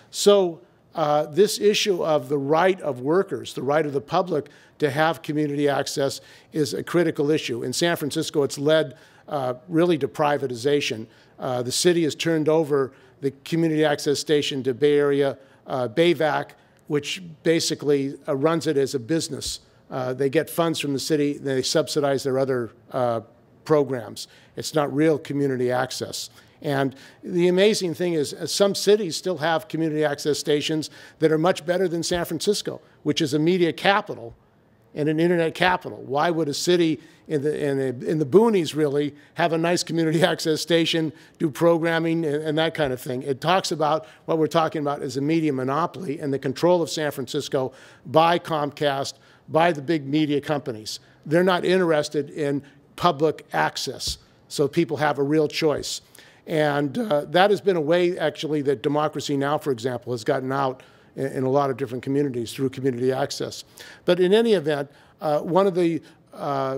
Speaker 1: So uh, this issue of the right of workers, the right of the public to have community access is a critical issue. In San Francisco, it's led uh, really to privatization. Uh, the city has turned over the community access station to Bay Area, uh, Bayvac, which basically uh, runs it as a business. Uh, they get funds from the city, they subsidize their other uh, programs. It's not real community access. And the amazing thing is uh, some cities still have community access stations that are much better than San Francisco, which is a media capital and an internet capital. Why would a city in the, in the, in the boonies really have a nice community access station, do programming and, and that kind of thing? It talks about what we're talking about as a media monopoly and the control of San Francisco by Comcast, by the big media companies. They're not interested in public access, so people have a real choice. And uh, that has been a way, actually, that Democracy Now!, for example, has gotten out in, in a lot of different communities through community access. But in any event, uh, one of the uh,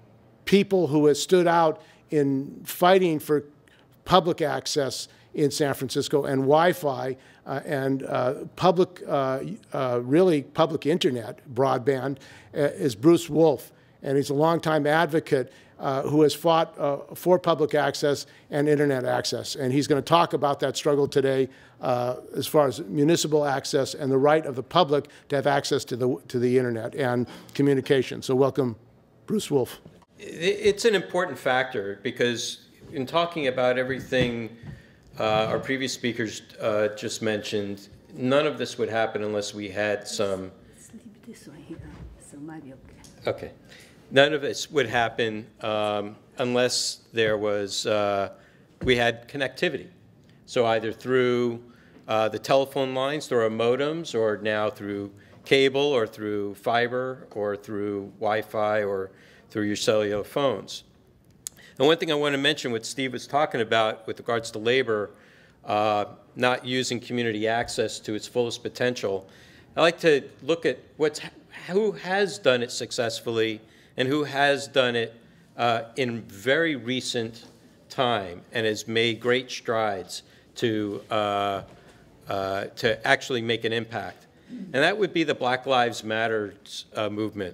Speaker 1: people who has stood out in fighting for public access in San Francisco and Wi-Fi uh, and uh, public, uh, uh, really public internet, broadband, uh, is Bruce Wolfe. And he's a longtime advocate uh, who has fought uh, for public access and internet access. And he's going to talk about that struggle today uh, as far as municipal access and the right of the public to have access to the, to the internet and communication. So welcome, Bruce Wolfe.
Speaker 5: It's an important factor because in talking about everything uh, our previous speakers uh, just mentioned, none of this would happen unless we had some.
Speaker 6: Sleep this one here, so might be okay.
Speaker 5: Okay. None of this would happen um, unless there was, uh, we had connectivity. So either through uh, the telephone lines, through our modems, or now through cable, or through fiber, or through Wi-Fi, or through your cellular phones. And one thing I want to mention, what Steve was talking about with regards to labor, uh, not using community access to its fullest potential, I like to look at what's, who has done it successfully and who has done it uh, in very recent time and has made great strides to, uh, uh, to actually make an impact. And that would be the Black Lives Matter uh, movement.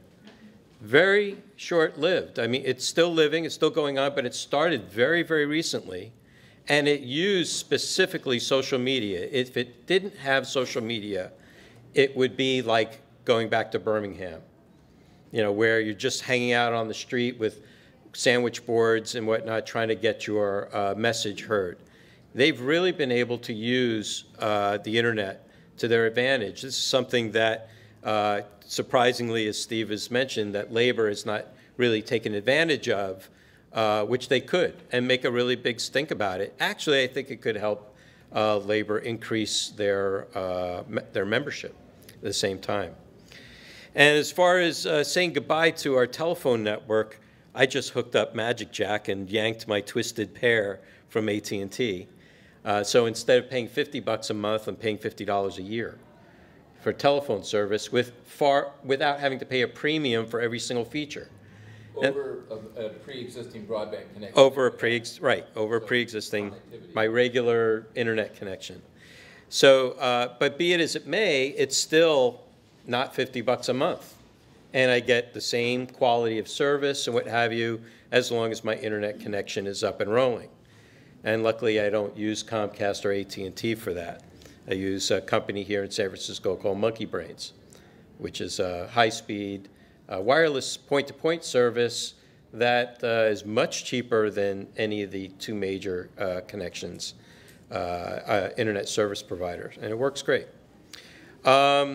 Speaker 5: Very short-lived. I mean, it's still living, it's still going on, but it started very, very recently. And it used specifically social media. If it didn't have social media, it would be like going back to Birmingham, you know, where you're just hanging out on the street with sandwich boards and whatnot, trying to get your uh, message heard. They've really been able to use uh, the internet to their advantage. This is something that, uh, surprisingly, as Steve has mentioned, that labor has not really taken advantage of, uh, which they could, and make a really big stink about it. Actually, I think it could help uh, labor increase their, uh, me their membership at the same time. And as far as uh, saying goodbye to our telephone network, I just hooked up Magic Jack and yanked my twisted pair from A T and T. Uh, so instead of paying fifty bucks a month, I'm paying fifty dollars a year for telephone service with far, without having to pay a premium for every single feature.
Speaker 3: Over a, a pre-existing broadband connection.
Speaker 5: Over a pre, right, over so pre-existing, my regular internet connection. So, uh, but be it as it may, it's still not fifty bucks a month. And I get the same quality of service and what have you, as long as my internet connection is up and rolling. And luckily, I don't use Comcast or A T and T for that. I use a company here in San Francisco called Monkey Brains, which is a high-speed uh, wireless point-to-point service that uh, is much cheaper than any of the two major uh, connections, uh, uh, internet service providers, and it works great. Um,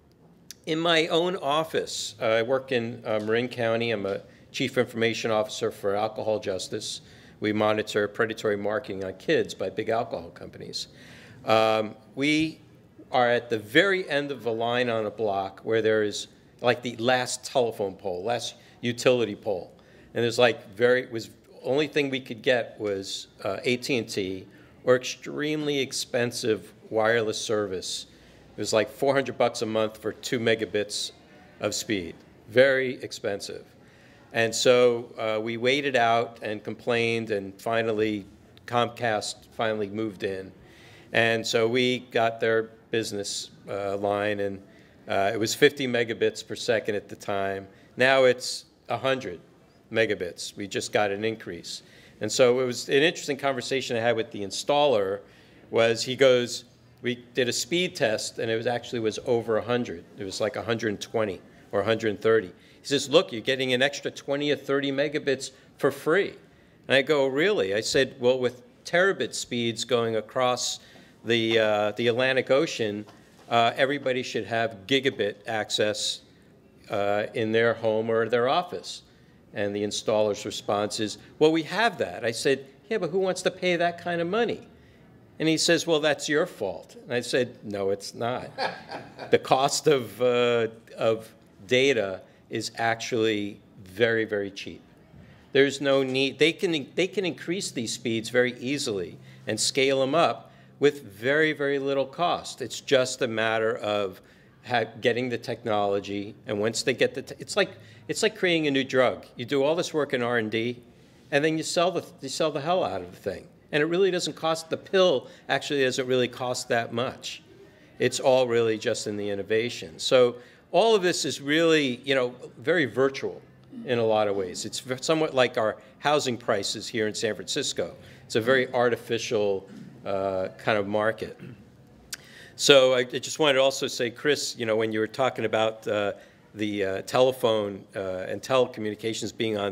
Speaker 5: in my own office, uh, I work in uh, Marin County. I'm a chief information officer for alcohol justice. We monitor predatory marketing on kids by big alcohol companies. Um, we are at the very end of the line on a block where there is like the last telephone pole, last utility pole. And there's like very, was only thing we could get was uh, A T and T or extremely expensive wireless service. It was like four hundred bucks a month for two megabits of speed. Very expensive. And so uh, we waited out and complained, and finally Comcast finally moved in. And so we got their business uh, line, and uh, it was fifty megabits per second at the time. Now it's one hundred megabits. We just got an increase. And so it was an interesting conversation I had with the installer. Was he goes, we did a speed test, and it was actually was over one hundred. It was like one hundred twenty or one hundred thirty. He says, look, you're getting an extra twenty or thirty megabits for free. And I go, really? I said, well, with terabit speeds going across the, uh, the Atlantic Ocean, uh, everybody should have gigabit access uh, in their home or their office. And the installer's response is, well, we have that. I said, yeah, but who wants to pay that kind of money? And he says, well, that's your fault. And I said, no, it's not. The cost of, uh, of data is actually very, very cheap. There's no need. They can, they can increase these speeds very easily and scale them up with very, very little cost. It's just a matter of getting the technology, and once they get the, te it's like it's like creating a new drug. You do all this work in R and D, and then you sell the you sell the hell out of the thing, and it really doesn't cost. The pill actually doesn't really cost that much. It's all really just in the innovation. So all of this is really, you know, very virtual in a lot of ways. It's somewhat like our housing prices here in San Francisco. It's a very artificial uh, kind of market. So I just wanted to also say, Chris, you know, when you were talking about uh, the uh, telephone uh, and telecommunications being on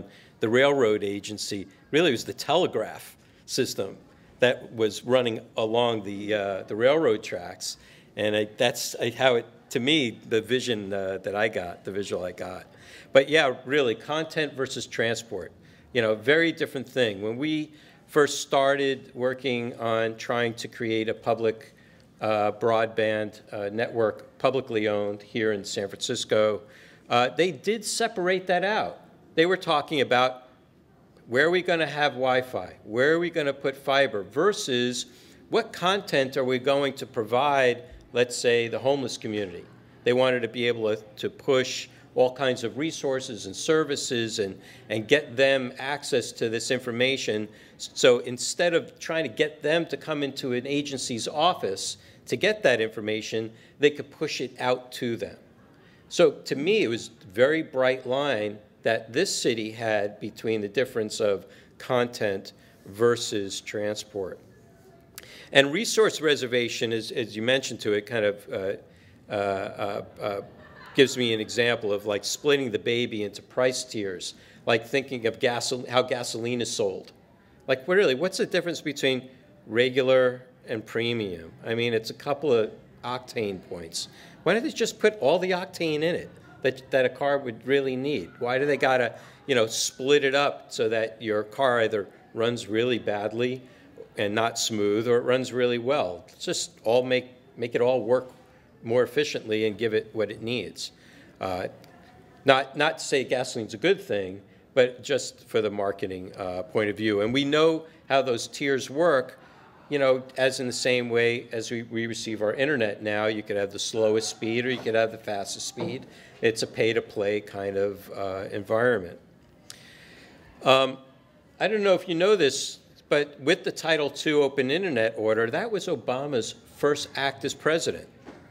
Speaker 5: the railroad agency, really was the telegraph system that was running along the, uh, the railroad tracks. And I, that's how it, to me, the vision uh, that I got, the visual I got. But yeah, really, content versus transport, you know, very different thing. When we first started working on trying to create a public uh, broadband uh, network, publicly owned here in San Francisco, uh, they did separate that out. They were talking about where are we going to have Wi-Fi? Where are we going to put fiber? Versus what content are we going to provide, let's say, the homeless community? They wanted to be able to, to push all kinds of resources and services and, and get them access to this information. So instead of trying to get them to come into an agency's office to get that information, they could push it out to them. So to me, it was a very bright line that this city had between the difference of content versus transport. And resource reservation, is, as you mentioned to it, kind of uh, uh, uh, uh, gives me an example of like splitting the baby into price tiers, like thinking of gasol how gasoline is sold. Like, really, what's the difference between regular and premium? I mean, it's a couple of octane points. Why don't they just put all the octane in it that, that a car would really need? Why do they gotta, you know, split it up so that your car either runs really badly and not smooth, or it runs really well? Just all make, make it all work more efficiently and give it what it needs. Uh, not, not to say gasoline's a good thing, but just for the marketing uh, point of view. And we know how those tiers work, you know, as in the same way as we, we receive our internet now. You could have the slowest speed or you could have the fastest speed. It's a pay-to-play kind of uh, environment. Um, I don't know if you know this, but with the Title two Open Internet Order, that was Obama's first act as president.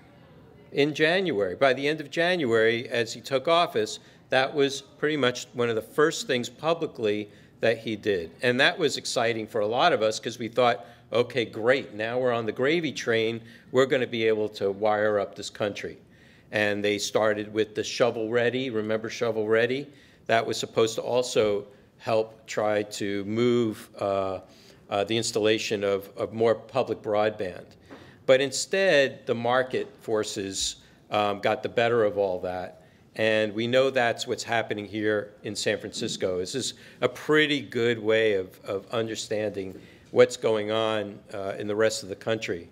Speaker 5: In January, by the end of January, as he took office, that was pretty much one of the first things publicly that he did. And that was exciting for a lot of us because we thought, okay, great, now we're on the gravy train, we're going to be able to wire up this country. And they started with the shovel ready, remember shovel ready? That was supposed to also help try to move uh, uh, the installation of, of more public broadband. But instead, the market forces um, got the better of all that. And we know that's what's happening here in San Francisco. This is a pretty good way of, of understanding what's going on uh, in the rest of the country.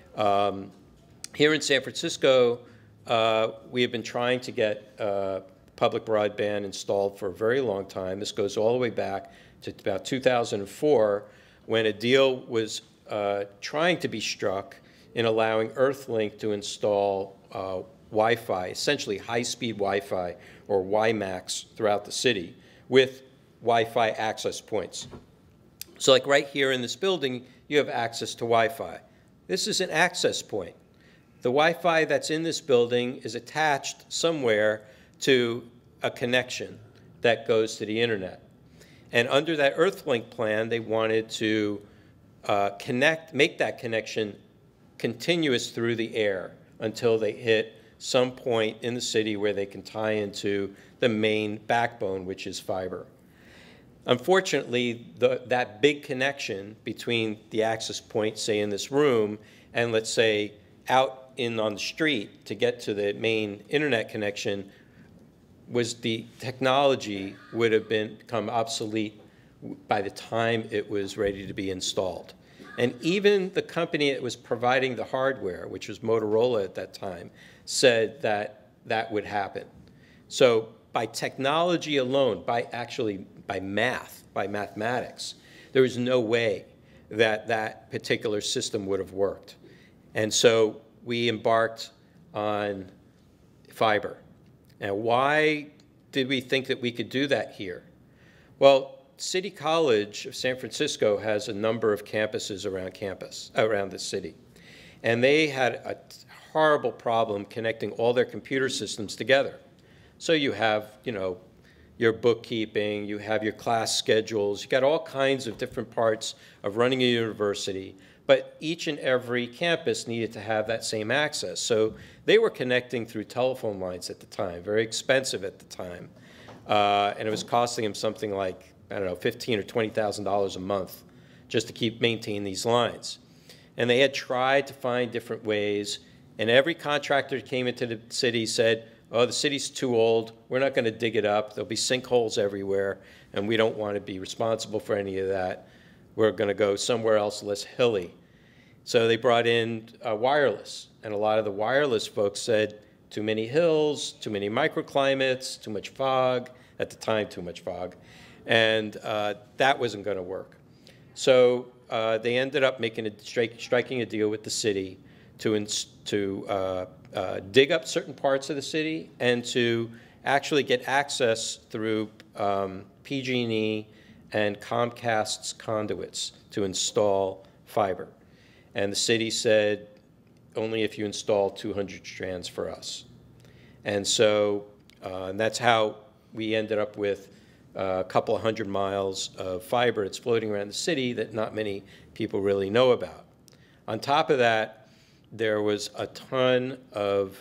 Speaker 5: Um, here in San Francisco, uh, we have been trying to get uh, public broadband installed for a very long time. This goes all the way back to about two thousand four, when a deal was uh, trying to be struck in allowing Earthlink to install uh, Wi-Fi, essentially high-speed Wi-Fi, or WiMAX, throughout the city with Wi-Fi access points. So like right here in this building, you have access to Wi-Fi. This is an access point. The Wi-Fi that's in this building is attached somewhere to a connection that goes to the internet. And under that Earthlink plan, they wanted to uh, connect, make that connection continuous through the air until they hit some point in the city where they can tie into the main backbone, which is fiber. Unfortunately, the, that big connection between the access point, say in this room, and let's say out in on the street to get to the main internet connection, was the technology would have been, become obsolete by the time it was ready to be installed. And even the company that was providing the hardware, which was Motorola at that time, said that that would happen. So by technology alone, by actually by math, by mathematics, there was no way that that particular system would have worked. And so we embarked on fiber. Now, why did we think that we could do that here? Well, City College of San Francisco has a number of campuses around campus, around the city. And they had a horrible problem connecting all their computer systems together. So you have, you know, your bookkeeping, you have your class schedules, you got all kinds of different parts of running a university, but each and every campus needed to have that same access. So they were connecting through telephone lines at the time, very expensive at the time. uh, and it was costing them something like, I don't know, fifteen or twenty thousand dollars a month just to keep maintaining these lines. And they had tried to find different ways, and every contractor that came into the city said, oh, the city's too old, we're not going to dig it up, there'll be sinkholes everywhere, and we don't want to be responsible for any of that. We're going to go somewhere else less hilly. So they brought in uh, wireless, and a lot of the wireless folks said, too many hills, too many microclimates, too much fog, at the time too much fog, and uh, that wasn't going to work. So uh, they ended up making a strik striking a deal with the city to, ins to uh, uh, dig up certain parts of the city and to actually get access through um, P G and E and Comcast's conduits to install fiber. And the city said, only if you install two hundred strands for us. And so uh, and that's how we ended up with uh, a couple of hundred miles of fiber that's floating around the city that not many people really know about. On top of that, there was a ton of,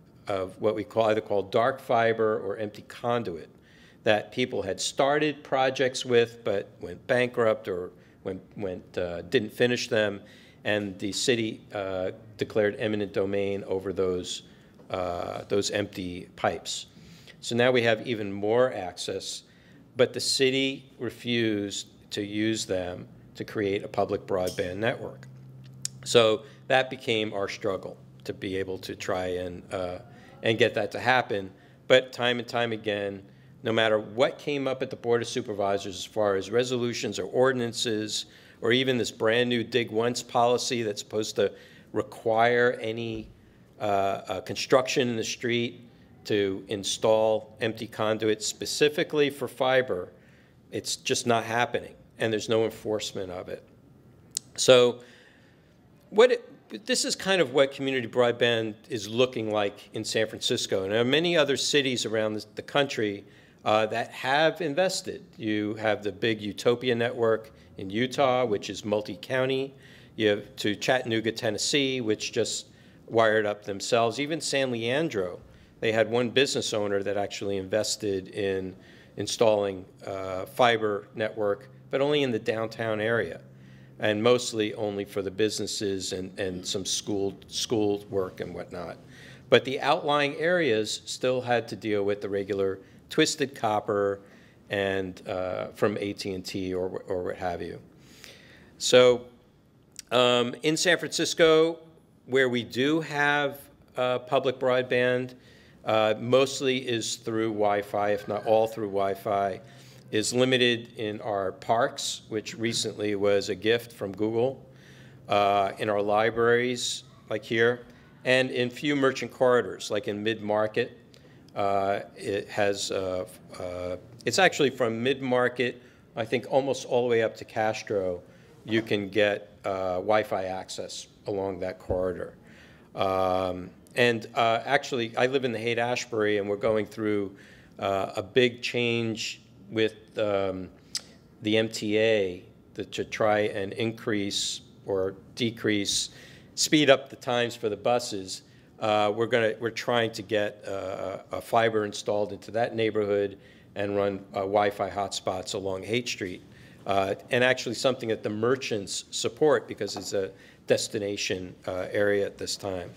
Speaker 5: of what we call either called dark fiber or empty conduit that people had started projects with but went bankrupt or went, went, uh, didn't finish them, and the city uh, declared eminent domain over those, uh, those empty pipes. So now we have even more access, but the city refused to use them to create a public broadband network. So that became our struggle to be able to try and, uh, and get that to happen. But time and time again, no matter what came up at the Board of Supervisors as far as resolutions or ordinances, or even this brand new dig once policy that's supposed to require any uh, uh, construction in the street to install empty conduit specifically for fiber, it's just not happening, and there's no enforcement of it. So what it, this is kind of what community broadband is looking like in San Francisco. And there are many other cities around the, the country uh, that have invested. You have the big Utopia network in Utah, which is multi-county. You have to Chattanooga, Tennessee, which just wired up themselves. Even San Leandro, they had one business owner that actually invested in installing uh, fiber network, but only in the downtown area, and mostly only for the businesses and, and some school, school work and whatnot. But the outlying areas still had to deal with the regular twisted copper and uh, from A T and T or, or what have you. So um, in San Francisco, where we do have uh, public broadband, uh, mostly is through Wi-Fi, if not all through Wi-Fi, is limited in our parks, which recently was a gift from Google, uh, in our libraries, like here, and in few merchant corridors, like in Mid-Market. Uh, it has, uh, uh, it's actually from Mid-Market, I think almost all the way up to Castro, you can get uh, Wi-Fi access along that corridor. Um, and uh, actually, I live in the Haight-Ashbury, and we're going through uh, a big change with um, the M T A to, to try and increase or decrease, speed up the times for the buses. Uh, we're gonna, we're trying to get uh, a fiber installed into that neighborhood and run uh, Wi-Fi hotspots along Haight Street. Uh, and actually something that the merchants support because it's a destination uh, area at this time.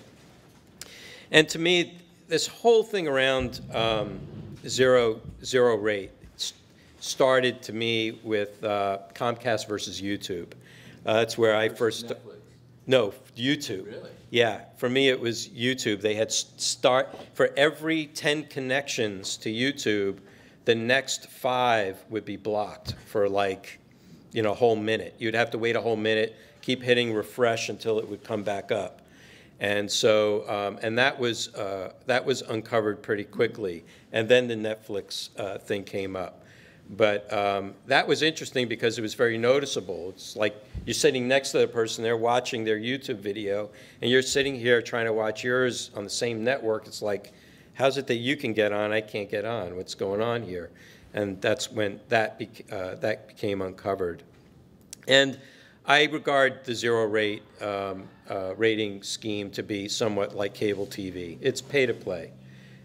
Speaker 5: And to me, this whole thing around um, zero, zero rate started to me with uh, Comcast versus YouTube. Uh, that's where I first, Netflix. No, YouTube.
Speaker 3: Really?
Speaker 5: Yeah, for me it was YouTube. They had start, for every ten connections to YouTube, the next five would be blocked for like, you know, a whole minute. You'd have to wait a whole minute, keep hitting refresh until it would come back up. And so, um, and that was, uh, that was uncovered pretty quickly. And then the Netflix uh, thing came up. But um, that was interesting because it was very noticeable. It's like you're sitting next to the person, they're watching their YouTube video, and you're sitting here trying to watch yours on the same network. It's like, how's it that you can get on, I can't get on? What's going on here? And that's when that, bec uh, that became uncovered. And I regard the zero rate um, uh, rating scheme to be somewhat like cable T V. It's pay to play.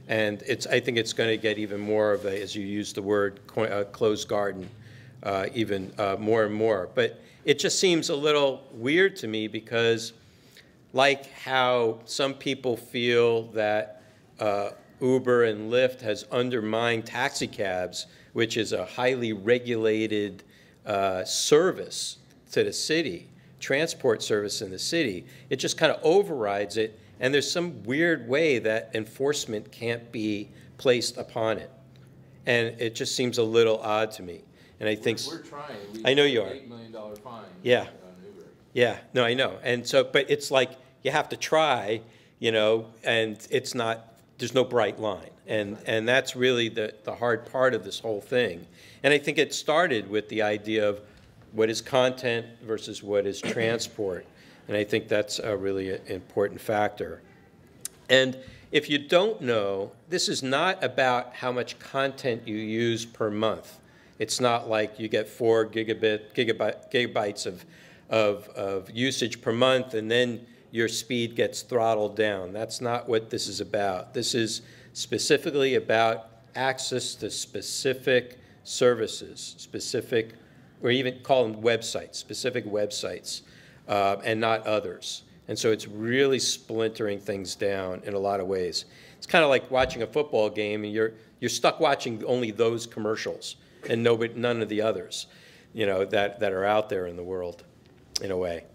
Speaker 5: And it's, I think it's going to get even more of a, as you use the word, uh, closed garden, uh, even uh, more and more. But it just seems a little weird to me because, like how some people feel that uh, Uber and Lyft has undermined taxi cabs, which is a highly regulated uh, service to the city, transport service in the city, it just kind of overrides it. And there's some weird way that enforcement can't be placed upon it. And it just seems a little odd to me. And I think
Speaker 3: we're, we're trying. We
Speaker 5: I know you are.
Speaker 3: eight million dollar fine.
Speaker 5: Yeah.
Speaker 3: On Uber.
Speaker 5: Yeah. No, I know. And so, but it's like you have to try, you know, and it's not. There's no bright line, and and that's really the the hard part of this whole thing. And I think it started with the idea of what is content versus what is transport. And I think that's a really important factor. And if you don't know, this is not about how much content you use per month. It's not like you get four gigabit, gigabyte, gigabytes of, of, of usage per month and then your speed gets throttled down. That's not what this is about. This is specifically about access to specific services, specific, or even call them websites, specific websites. Uh, and not others. And so it's really splintering things down in a lot of ways. It's kind of like watching a football game and you're, you're stuck watching only those commercials and nobody, none of the others, you know, that, that are out there in the world, in a way.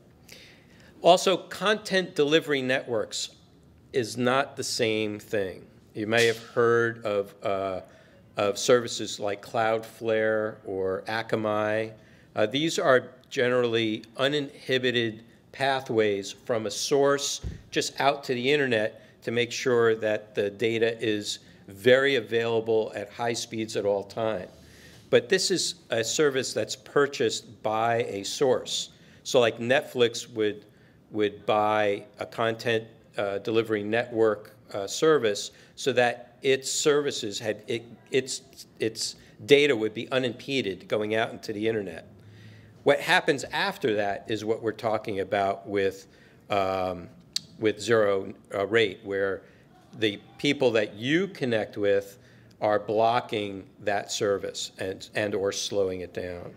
Speaker 5: Also, content delivery networks is not the same thing. You may have heard of, uh, of services like Cloudflare or Akamai. Uh, these are generally uninhibited pathways from a source just out to the internet to make sure that the data is very available at high speeds at all time. But this is a service that's purchased by a source. So like Netflix would, would buy a content uh, delivery network uh, service so that its services had, it, its, its data would be unimpeded going out into the internet. What happens after that is what we're talking about with, um, with zero uh, rate, where the people that you connect with are blocking that service and, and or slowing it down.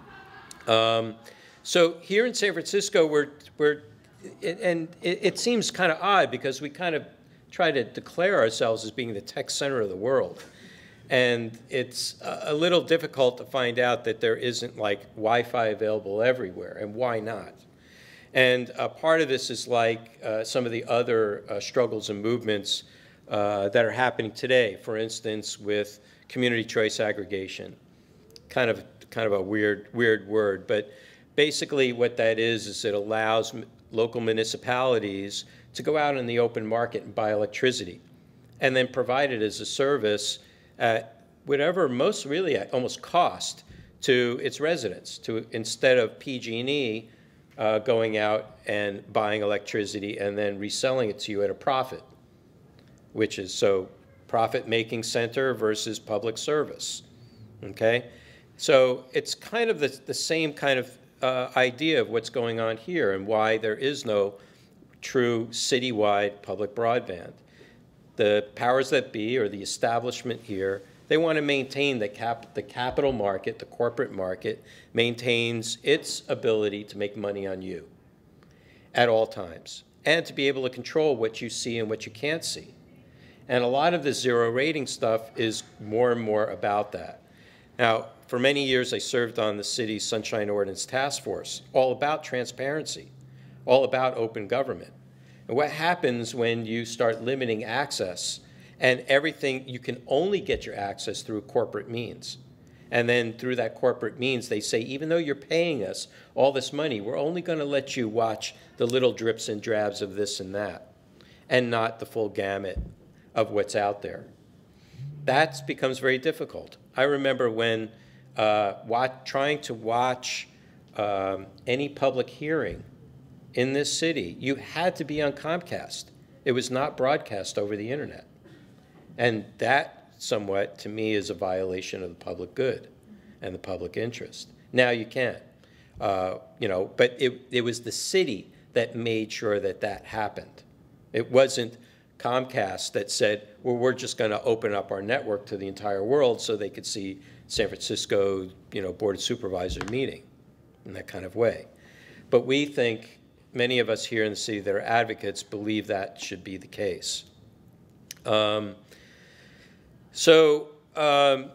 Speaker 5: Um, so here in San Francisco, we're, we're and it, it seems kind of odd because we kind of try to declare ourselves as being the tech center of the world. And it's a little difficult to find out that there isn't like Wi-Fi available everywhere, and why not? And uh, part of this is like uh, some of the other uh, struggles and movements uh, that are happening today, for instance, with community choice aggregation. Kind of, kind of a weird, weird word, but basically what that is is it allows local municipalities to go out in the open market and buy electricity, and then provide it as a service at whatever most really at almost cost to its residents, to instead of P G and E uh, going out and buying electricity and then reselling it to you at a profit, which is so profit-making center versus public service, okay? So it's kind of the, the same kind of uh, idea of what's going on here and why there is no true citywide public broadband. The powers that be, or the establishment here, they want to maintain the, cap, the capital market, the corporate market, maintains its ability to make money on you at all times, and to be able to control what you see and what you can't see. And a lot of the zero rating stuff is more and more about that. Now, for many years, I served on the city's Sunshine Ordinance Task Force, all about transparency, all about open government. And what happens when you start limiting access and everything, you can only get your access through corporate means. And then through that corporate means, they say, even though you're paying us all this money, we're only going to let you watch the little drips and drabs of this and that, and not the full gamut of what's out there. That becomes very difficult. I remember when uh, watch, trying to watch um, any public hearing in this city, you had to be on Comcast. It was not broadcast over the internet. And that somewhat, to me, is a violation of the public good and the public interest. Now you can, uh, you know, but it, it was the city that made sure that that happened. It wasn't Comcast that said, well, we're just going to open up our network to the entire world so they could see San Francisco, you know, Board of Supervisors meeting in that kind of way. But we think, many of us here in the city that are advocates believe that should be the case. Um, so um,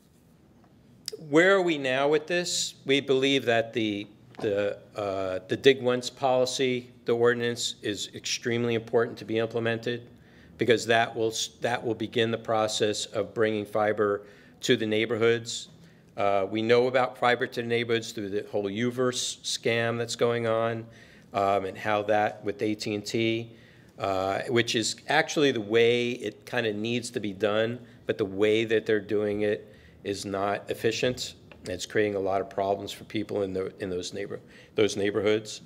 Speaker 5: where are we now with this? We believe that the, the, uh, the dig once policy, the ordinance, is extremely important to be implemented, because that will, that will begin the process of bringing fiber to the neighborhoods. Uh, we know about fiber to the neighborhoods through the whole U-verse scam that's going on, um, and how that with A T and T, uh, which is actually the way it kind of needs to be done, but the way that they're doing it is not efficient. It's creating a lot of problems for people in, the, in those, neighbor, those neighborhoods.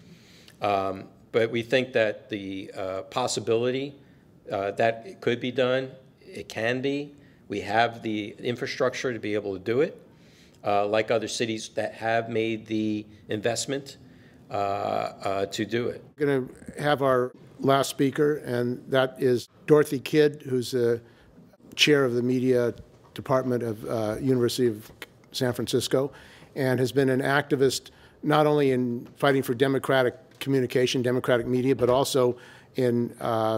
Speaker 5: Um, but we think that the uh, possibility uh, that it could be done, it can be. We have the infrastructure to be able to do it, uh, like other cities that have made the investment uh, uh, to do it.
Speaker 1: We're going to have our last speaker, and that is Dorothy Kidd, who's the chair of the media department of uh, University of San Francisco, and has been an activist not only in fighting for democratic communication, democratic media, but also in uh,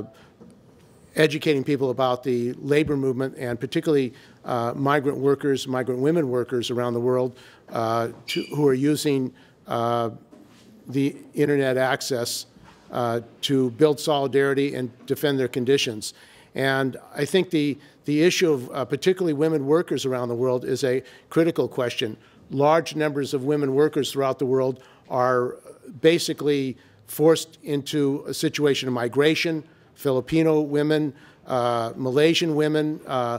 Speaker 1: educating people about the labor movement, and particularly uh, migrant workers, migrant women workers around the world uh, to, who are using uh, the internet access uh, to build solidarity and defend their conditions. And I think the, the issue of uh, particularly women workers around the world is a critical question. Large numbers of women workers throughout the world are basically forced into a situation of migration. Filipino women, uh, Malaysian women. Uh,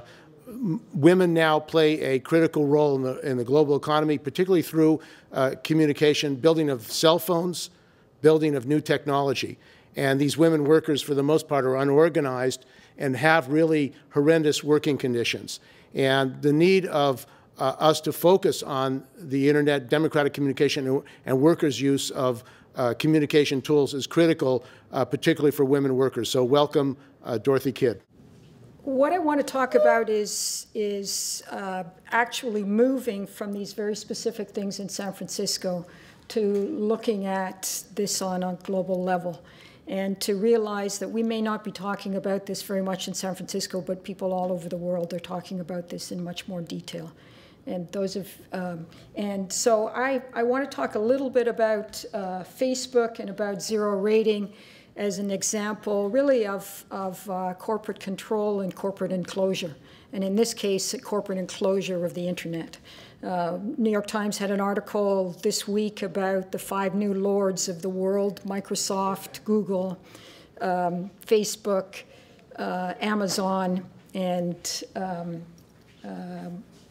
Speaker 1: women now play a critical role in the, in the global economy, particularly through uh, communication, building of cell phones, building of new technology. And these women workers, for the most part, are unorganized and have really horrendous working conditions. And the need of uh, us to focus on the internet, democratic communication, and, and workers' use of Uh, communication tools is critical, uh, particularly for women workers. So welcome, uh, Dorothy Kidd.
Speaker 7: What I want to talk about is, is uh, actually moving from these very specific things in San Francisco to looking at this on a global level, and to realize that we may not be talking about this very much in San Francisco, but people all over the world are talking about this in much more detail. And those of, um, and so I, I want to talk a little bit about uh, Facebook and about zero rating as an example, really, of, of uh, corporate control and corporate enclosure. And in this case, corporate enclosure of the internet. Uh, New York Times had an article this week about the five new lords of the world: Microsoft, Google, um, Facebook, uh, Amazon, and um, uh,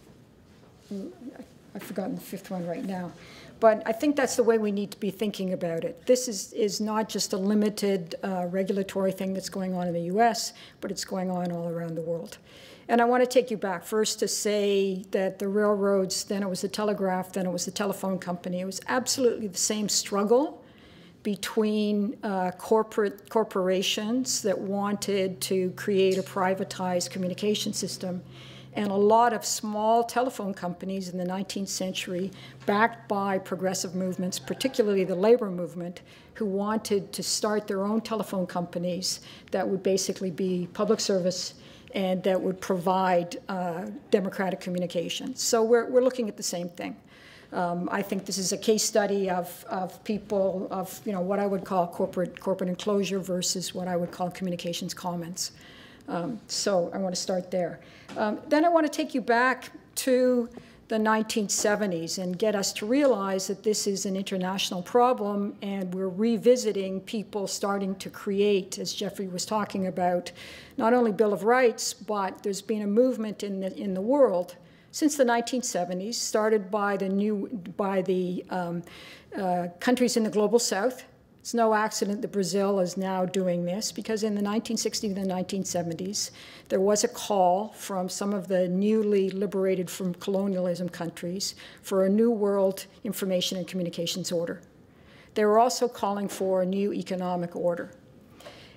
Speaker 7: I've forgotten the fifth one right now. But I think that's the way we need to be thinking about it. This is, is not just a limited uh, regulatory thing that's going on in the U S, but it's going on all around the world. And I want to take you back first to say that the railroads, then it was the telegraph, then it was the telephone company. It was absolutely the same struggle between uh, corporate corporations that wanted to create a privatized communication system and a lot of small telephone companies in the nineteenth century, backed by progressive movements, particularly the labor movement, who wanted to start their own telephone companies that would basically be public service and that would provide uh, democratic communication. So we're, we're looking at the same thing. Um, I think this is a case study of, of people, of you know, what I would call corporate, corporate enclosure versus what I would call communications commons. Um, so I want to start there. Um, then I want to take you back to the nineteen seventies and get us to realize that this is an international problem, and we're revisiting people starting to create, as Jeffrey was talking about, not only Bill of Rights, but there's been a movement in the, in the world since the nineteen seventies, started by the, new, by the um, uh, countries in the Global South. It's no accident that Brazil is now doing this, because in the nineteen sixties and the nineteen seventies, there was a call from some of the newly liberated from colonialism countries for a new world information and communications order. They were also calling for a new economic order.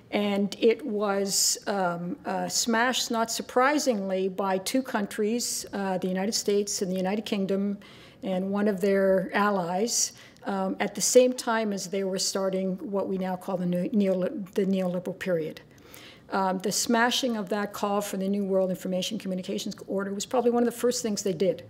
Speaker 7: And it was um, uh, smashed, not surprisingly, by two countries, uh, the United States and the United Kingdom, and one of their allies, um, at the same time as they were starting what we now call the, neo the neoliberal period. Um, the smashing of that call for the New World Information Communications Order was probably one of the first things they did.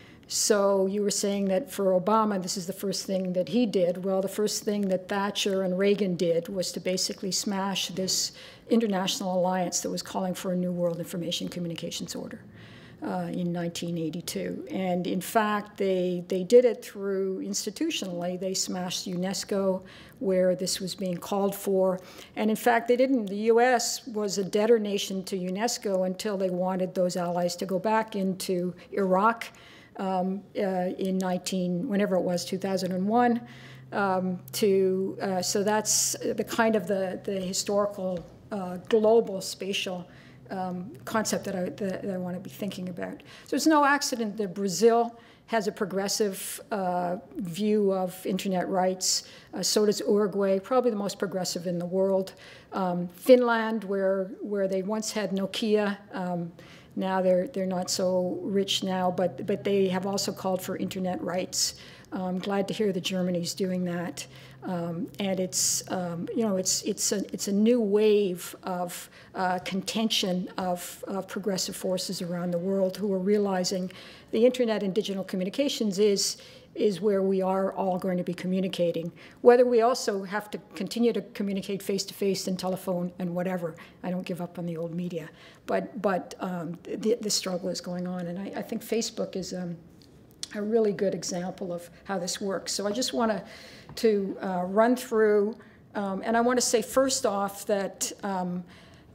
Speaker 7: So you were saying that for Obama, this is the first thing that he did. Well, the first thing that Thatcher and Reagan did was to basically smash this international alliance that was calling for a New World Information Communications Order uh, in nineteen eighty-two. And in fact, they, they did it through, institutionally, they smashed UNESCO, where this was being called for. And in fact, they didn't, the U S was a debtor nation to UNESCO until they wanted those allies to go back into Iraq. Um, uh, in nineteen, whenever it was, two thousand one, um, to, uh, so that's the kind of the, the historical uh, global spatial um, concept that I, that, that I want to be thinking about. So it's no accident that Brazil has a progressive uh, view of internet rights. Uh, so does Uruguay, probably the most progressive in the world. Um, Finland, where, where they once had Nokia, um, now they're, they're not so rich now, but, but they have also called for internet rights. I'm glad to hear that Germany's doing that. Um, and it's, um, you know, it's, it's, a, it's a new wave of uh, contention of, of progressive forces around the world who are realizing the internet and digital communications is, is where we are all going to be communicating. Whether we also have to continue to communicate face-to-face and telephone and whatever. I don't give up on the old media. But, but um, the, the struggle is going on. And I, I think Facebook is um, a really good example of how this works. So I just want to, to uh, run through, um, and I want to say first off that um,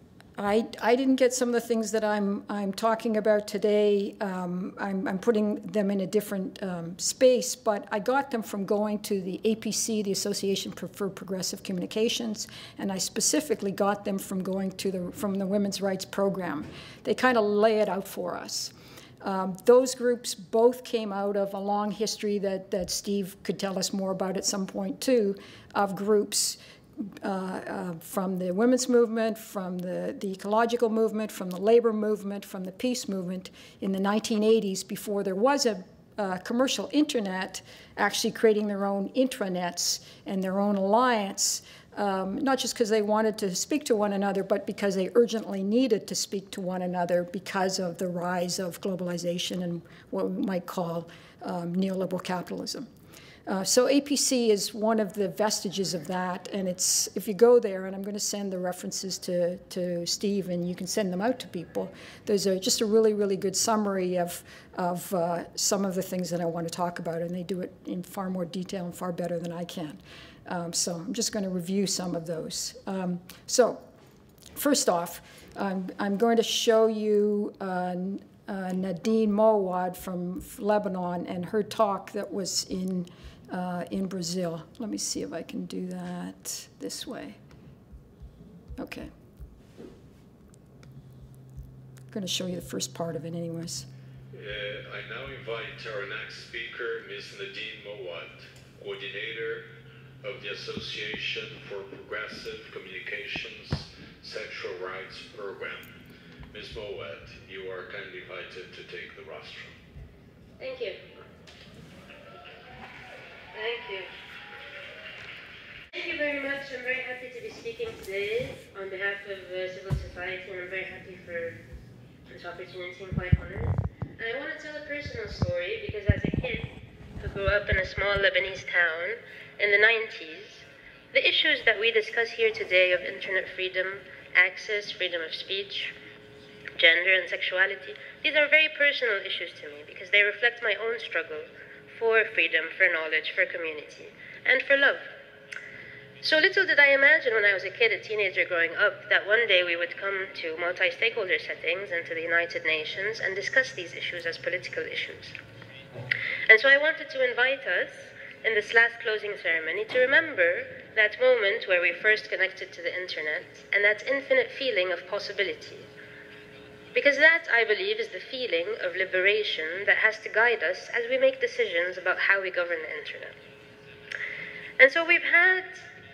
Speaker 7: I, I didn't get some of the things that I'm, I'm talking about today. Um, I'm, I'm putting them in a different um, space, but I got them from going to the A P C, the Association for Progressive Communications, and I specifically got them from going to the, from the Women's Rights Program. They kind of lay it out for us. Um, those groups both came out of a long history that, that Steve could tell us more about at some point too, of groups Uh, uh, from the women's movement, from the, the ecological movement, from the labor movement, from the peace movement in the nineteen eighties, before there was a uh, commercial internet, actually creating their own intranets and their own alliance, um, not just because they wanted to speak to one another, but because they urgently needed to speak to one another because of the rise of globalization and what we might call um, neoliberal capitalism. Uh, so A P C is one of the vestiges of that, and it's, if you go there, and I'm going to send the references to, to Steve, and you can send them out to people, there's a, just a really, really good summary of, of uh, some of the things that I want to talk about, and they do it in far more detail and far better than I can. Um, so I'm just going to review some of those. Um, so first off, um, I'm going to show you uh, uh, Nadine Mowad from Lebanon and her talk that was in Uh, in Brazil. Let me see if I can do that this way. Okay. I'm going to show you the first part of it anyways.
Speaker 8: Uh, I now invite our next speaker, Miz Nadine Mowad, coordinator of the Association for Progressive Communications Sexual Rights Program. Miz Mowad, you are kindly invited to take the rostrum.
Speaker 9: Thank you. Thank you. Thank you very much. I'm very happy to be speaking today on behalf of uh, civil society, and I'm very happy for this opportunity and quite honored. And I want to tell a personal story because as a kid who grew up in a small Lebanese town in the nineties, the issues that we discuss here today of internet freedom, access, freedom of speech, gender and sexuality, these are very personal issues to me because they reflect my own struggle for freedom, for knowledge, for community, and for love. So little did I imagine when I was a kid, a teenager growing up, that one day we would come to multi-stakeholder settings and to the United Nations and discuss these issues as political issues. And so I wanted to invite us in this last closing ceremony to remember that moment where we first connected to the internet and that infinite feeling of possibility. Because that, I believe, is the feeling of liberation that has to guide us as we make decisions about how we govern the internet. And so we've had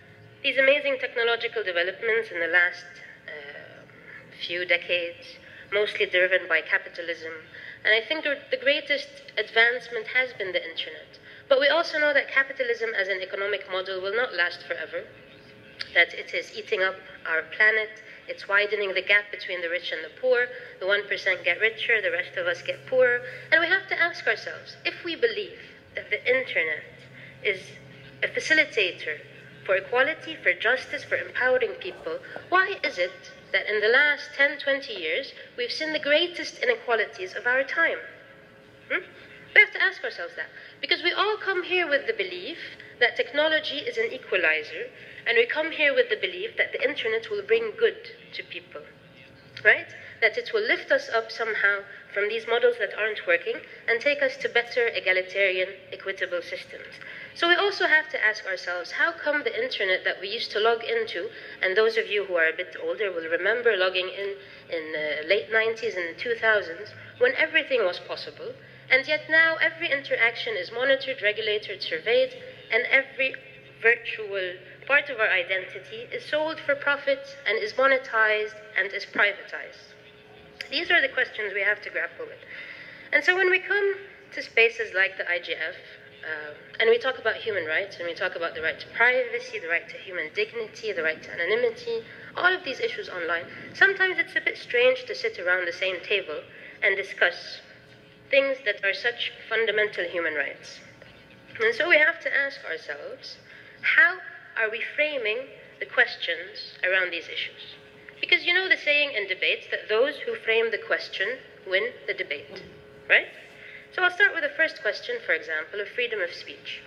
Speaker 9: these amazing technological developments in the last uh, few decades, mostly driven by capitalism. And I think the greatest advancement has been the internet. But we also know that capitalism as an economic model will not last forever, that it is eating up our planet, it's widening the gap between the rich and the poor, the one percent get richer, the rest of us get poorer. And we have to ask ourselves, if we believe that the internet is a facilitator for equality, for justice, for empowering people, why is it that in the last ten, twenty years, we've seen the greatest inequalities of our time? Hmm? We have to ask ourselves that. Because we all come here with the belief that technology is an equalizer, and we come here with the belief that the internet will bring good to people, right? That it will lift us up somehow from these models that aren't working and take us to better egalitarian, equitable systems. So we also have to ask ourselves, how come the internet that we used to log into, and those of you who are a bit older will remember logging in in the late nineties and the two thousands, when everything was possible, and yet now every interaction is monitored, regulated, surveyed, and every virtual part of our identity is sold for profit and is monetized and is privatized. These are the questions we have to grapple with. And so when we come to spaces like the I G F, uh, and we talk about human rights, and we talk about the right to privacy, the right to human dignity, the right to anonymity, all of these issues online, sometimes it's a bit strange to sit around the same table and discuss things that are such fundamental human rights. And so we have to ask ourselves, how are we framing the questions around these issues? Because you know the saying in debates that those who frame the question win the debate, right? So I'll start with the first question, for example, of freedom of speech.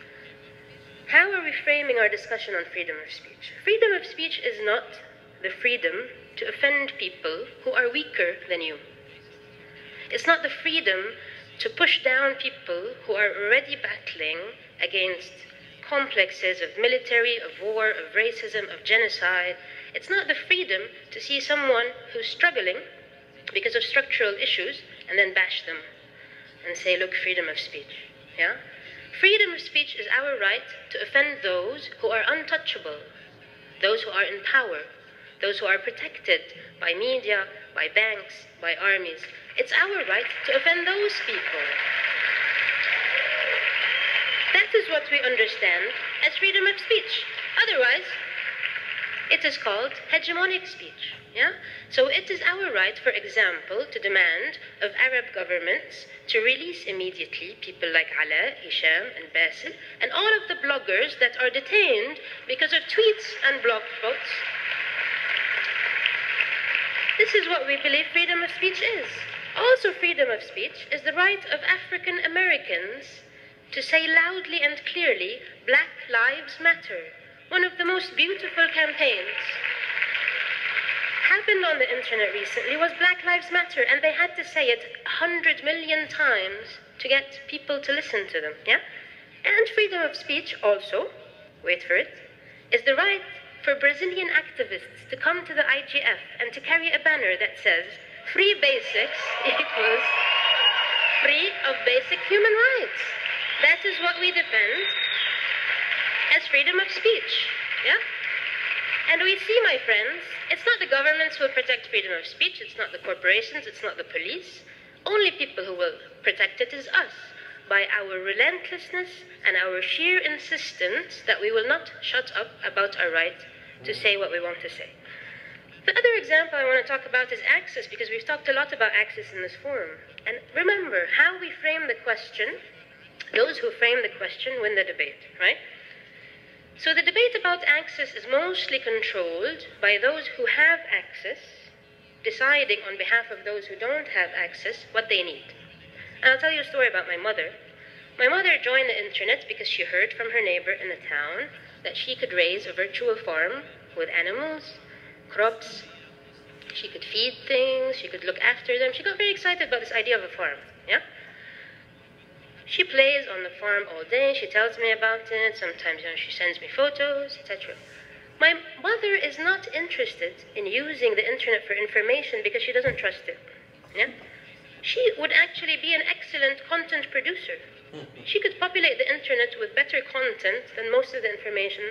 Speaker 9: How are we framing our discussion on freedom of speech? Freedom of speech is not the freedom to offend people who are weaker than you. It's not the freedom to push down people who are already battling against complexes of military, of war, of racism, of genocide. It's not the freedom to see someone who's struggling because of structural issues and then bash them and say, look, freedom of speech. Yeah? Freedom of speech is our right to offend those who are untouchable, those who are in power, those who are protected by media, by banks, by armies. It's our right to offend those people. That is what we understand as freedom of speech. Otherwise, it is called hegemonic speech. Yeah? So it is our right, for example, to demand of Arab governments to release immediately people like Ala, Hisham, and Basil, and all of the bloggers that are detained because of tweets and blog posts. This is what we believe freedom of speech is. Also, freedom of speech is the right of African Americans to say loudly and clearly, Black Lives Matter. One of the most beautiful campaigns happened on the internet recently was Black Lives Matter, and they had to say it a hundred million times to get people to listen to them, yeah? And freedom of speech also, wait for it, is the right for Brazilian activists to come to the I G F and to carry a banner that says, free basics equals free of basic human rights. That is what we defend as freedom of speech, yeah? And we see, my friends, it's not the governments who will protect freedom of speech, it's not the corporations, it's not the police. Only people who will protect it is us, by our relentlessness and our sheer insistence that we will not shut up about our right to say what we want to say. The other example I want to talk about is access, because we've talked a lot about access in this forum. And remember, how we frame the question, those who frame the question win the debate, right? So the debate about access is mostly controlled by those who have access, deciding on behalf of those who don't have access what they need. And I'll tell you a story about my mother. My mother joined the internet because she heard from her neighbor in the town that she could raise a virtual farm with animals, crops. She could feed things, she could look after them. She got very excited about this idea of a farm, yeah? She plays on the farm all day, she tells me about it, sometimes, you know, she sends me photos, et cetera. My mother is not interested in using the internet for information because she doesn't trust it, yeah? She would actually be an excellent content producer. She could populate the internet with better content than most of the information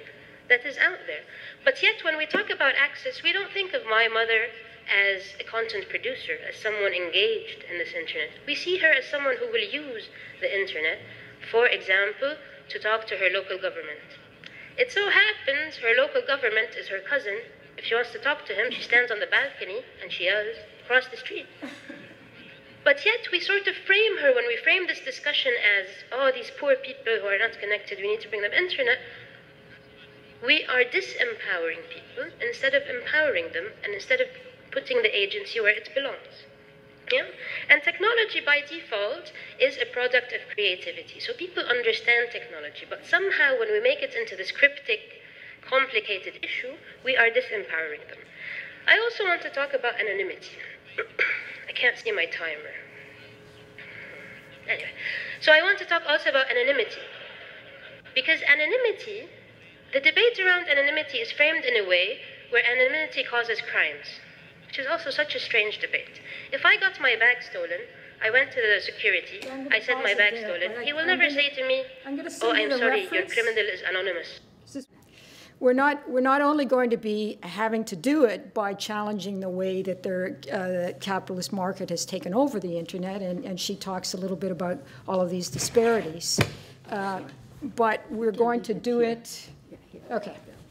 Speaker 9: that is out there. But yet, when we talk about access, we don't think of my mother as a content producer, as someone engaged in this internet. We see her as someone who will use the internet, for example, to talk to her local government. It so happens her local government is her cousin. If she wants to talk to him, she stands on the balcony and she yells, "Cross the street." But yet we sort of frame her, when we frame this discussion as, oh, these poor people who are not connected, we need to bring them internet, we are disempowering people instead of empowering them, and instead of putting the agency where it belongs. Yeah? And technology by default is a product of creativity. So people understand technology, but somehow when we make it into this cryptic, complicated issue, we are disempowering them. I also want to talk about anonymity. I can't see my timer. Anyway, so I want to talk also about anonymity. Because anonymity, the debate around anonymity is framed in a way where anonymity causes crimes, which is also such a strange debate. If I got my bag stolen, I went to the security, so I said my bag stolen, he will never I'm say gonna, to me, I'm oh, I'm sorry, reference. Your criminal is anonymous.
Speaker 7: We're not, we're not only going to be having to do it by challenging the way that the uh, capitalist market has taken over the internet, and, and she talks a little bit about all of these disparities, uh, but we're going to do it, okay.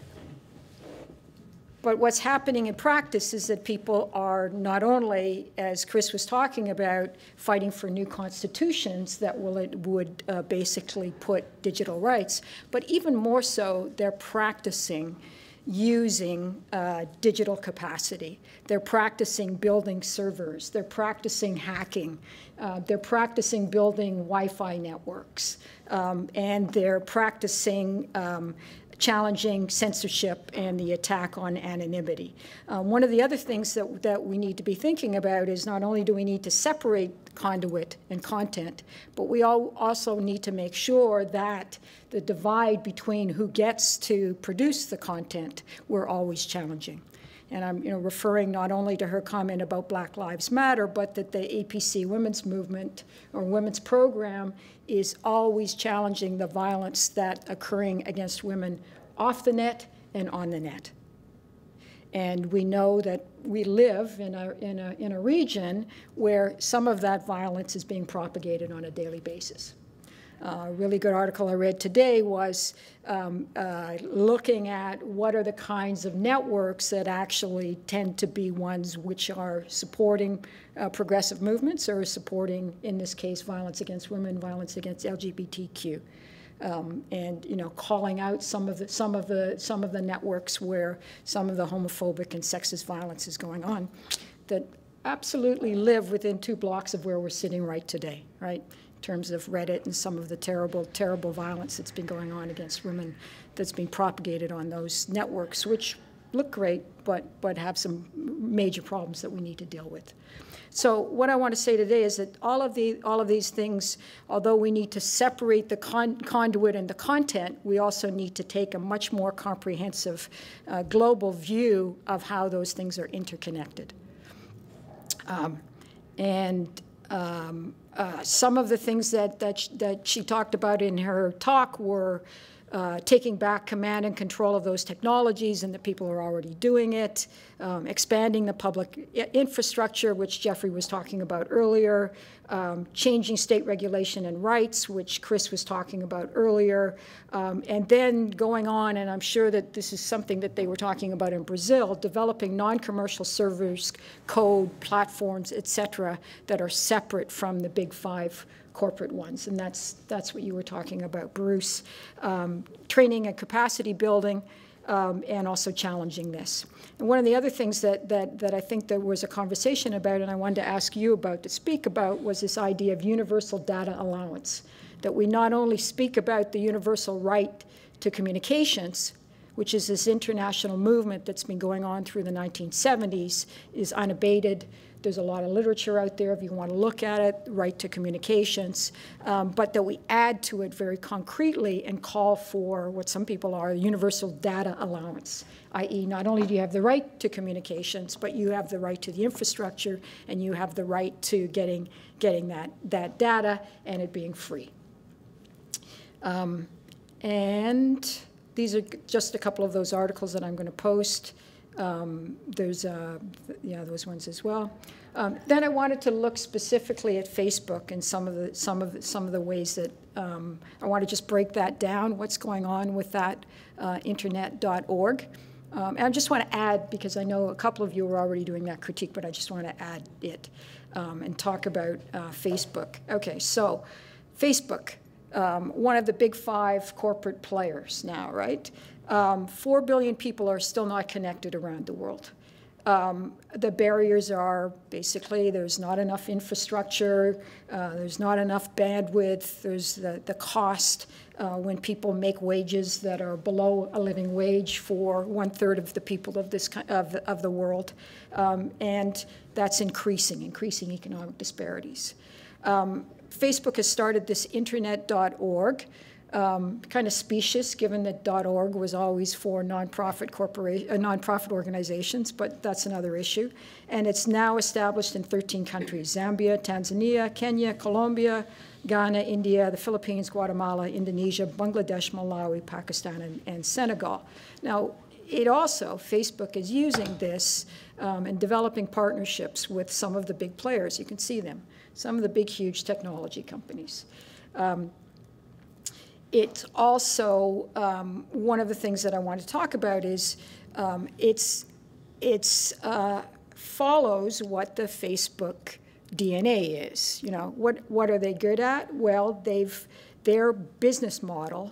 Speaker 7: But what's happening in practice is that people are not only, as Chris was talking about, fighting for new constitutions that will, it would uh, basically put digital rights, but even more so, they're practicing using uh, digital capacity. They're practicing building servers. They're practicing hacking. Uh, they're practicing building Wi-Fi networks. Um, and they're practicing um, challenging censorship and the attack on anonymity. Um, one of the other things that, that we need to be thinking about is not only do we need to separate conduit and content, but we all also need to make sure that the divide between who gets to produce the content, we're always challenging. And I'm you know, referring not only to her comment about Black Lives Matter, but that the A P C women's movement or women's program is always challenging the violence that's occurring against women off the net and on the net. And we know that we live in a, in a, in a region where some of that violence is being propagated on a daily basis. Uh, a really good article I read today was um, uh, looking at what are the kinds of networks that actually tend to be ones which are supporting uh, progressive movements or supporting, in this case, violence against women, violence against L G B T Q, um, and you know, calling out some of the some of the some of the networks where some of the homophobic and sexist violence is going on, that absolutely live within two blocks of where we're sitting right today, right? In terms of Reddit and some of the terrible, terrible violence that's been going on against women that's being propagated on those networks, which look great, but, but have some major problems that we need to deal with. So what I want to say today is that all of, the, all of these things, although we need to separate the con conduit and the content, we also need to take a much more comprehensive uh, global view of how those things are interconnected. Um, and um, Uh, some of the things that, that, sh that she talked about in her talk were uh, taking back command and control of those technologies, and that people are already doing it, um, expanding the public infrastructure, which Jeffrey was talking about earlier, um, changing state regulation and rights, which Chris was talking about earlier, um, and then going on, and I'm sure that this is something that they were talking about in Brazil, developing non-commercial servers, code, platforms, et cetera, that are separate from the big five corporate ones, and that's that's what you were talking about, Bruce. Um, training and capacity building, um, and also challenging this. And one of the other things that, that, that I think there was a conversation about, and I wanted to ask you about, to speak about, was this idea of universal data allowance, that we not only speak about the universal right to communications, which is this international movement that's been going on through the nineteen seventies, is unabated. There's a lot of literature out there if you want to look at it, right to communications, um, but that we add to it very concretely and call for what some people are a universal data allowance, that is not only do you have the right to communications, but you have the right to the infrastructure, and you have the right to getting, getting that, that data and it being free. Um, and these are just a couple of those articles that I'm going to post. Um, there's, uh, yeah, those ones as well. Um, then I wanted to look specifically at Facebook and some of the some of the, some of the ways that um, I want to just break that down. What's going on with that uh, internet dot org? Um, and I just want to add, because I know a couple of you are already doing that critique, but I just want to add it um, and talk about uh, Facebook. Okay, so Facebook, um, one of the big five corporate players now, right? Um, Four billion people are still not connected around the world. Um, the barriers are basically there's not enough infrastructure, uh, there's not enough bandwidth, there's the, the cost uh, when people make wages that are below a living wage for one third of the people of this of the, of the world, um, and that's increasing, increasing economic disparities. Um, Facebook has started this internet dot org. Um, kind of specious, given that .org was always for nonprofit corporation, uh, nonprofit organizations, but that's another issue. And it's now established in thirteen countries: Zambia, Tanzania, Kenya, Colombia, Ghana, India, the Philippines, Guatemala, Indonesia, Bangladesh, Malawi, Pakistan, and, and Senegal. Now, it also, Facebook is using this um, and developing partnerships with some of the big players. You can see them, some of the big, huge technology companies. Um, It's also, um, one of the things that I want to talk about is um, it's, it's uh, follows what the Facebook D N A is. You know, what, what are they good at? Well, they've, their business model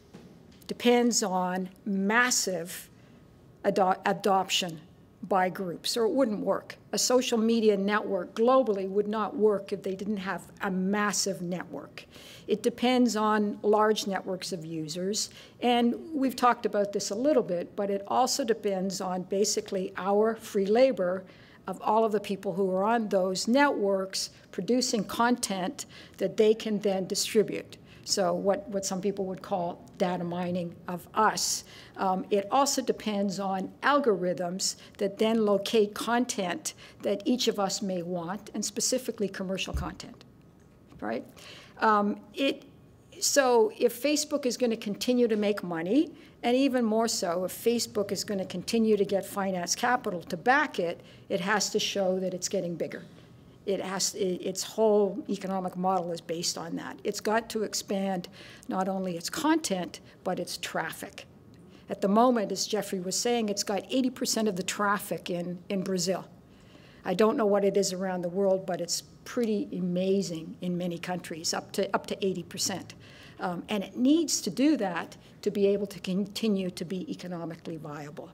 Speaker 7: depends on massive ado adoption by groups, or it wouldn't work. A social media network globally would not work if they didn't have a massive network. It depends on large networks of users, and we've talked about this a little bit, but it also depends on basically our free labor of all of the people who are on those networks producing content that they can then distribute. So what, what some people would call data mining of us. Um, it also depends on algorithms that then locate content that each of us may want, and specifically commercial content, right? Um, it, so if Facebook is going to continue to make money, and even more so, if Facebook is going to continue to get finance capital to back it, it has to show that it's getting bigger. It has, it, its whole economic model is based on that. It's got to expand not only its content, but its traffic. At the moment, as Jeffrey was saying, it's got eighty percent of the traffic in, in Brazil. I don't know what it is around the world, but it's pretty amazing in many countries, up to, up to eighty percent. Um, and it needs to do that to be able to continue to be economically viable.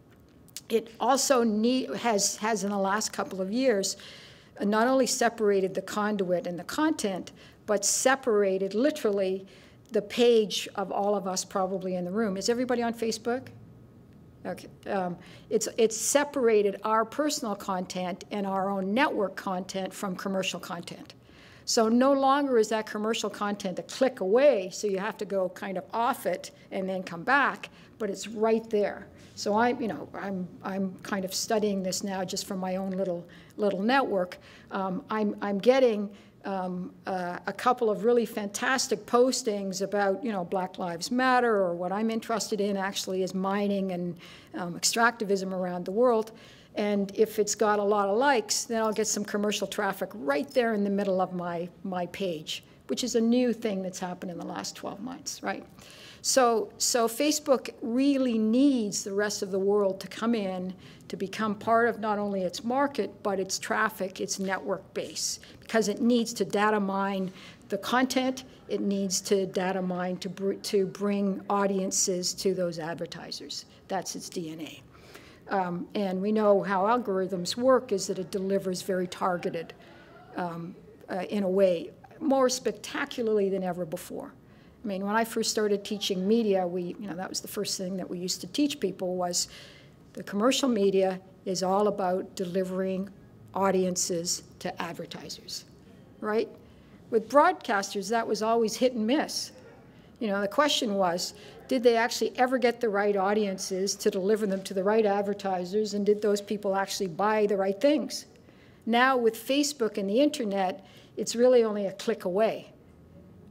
Speaker 7: It also need, has, has in the last couple of years, not only separated the conduit and the content, but separated literally the page of all of us probably in the room. Is everybody on Facebook? Okay. Um, it's, it's separated our personal content and our own network content from commercial content. So no longer is that commercial content a click away, so you have to go kind of off it and then come back, but it's right there. So I'm, you know, I'm, I'm kind of studying this now just from my own little, little network. Um, I'm, I'm getting um, uh, a couple of really fantastic postings about, you know, Black Lives Matter, or what I'm interested in actually is mining and um, extractivism around the world. And if it's got a lot of likes, then I'll get some commercial traffic right there in the middle of my, my page, which is a new thing that's happened in the last twelve months, right? So, so Facebook really needs the rest of the world to come in to become part of not only its market, but its traffic, its network base, because it needs to data mine the content, it needs to data mine to, br to bring audiences to those advertisers. That's its D N A. Um, and we know how algorithms work is that it delivers very targeted um, uh, in a way, more spectacularly than ever before. I mean, when I first started teaching media, we, you know, that was the first thing that we used to teach people was the commercial media is all about delivering audiences to advertisers, right? With broadcasters, that was always hit and miss. You know, the question was, did they actually ever get the right audiences to deliver them to the right advertisers, and did those people actually buy the right things? Now with Facebook and the internet, it's really only a click away.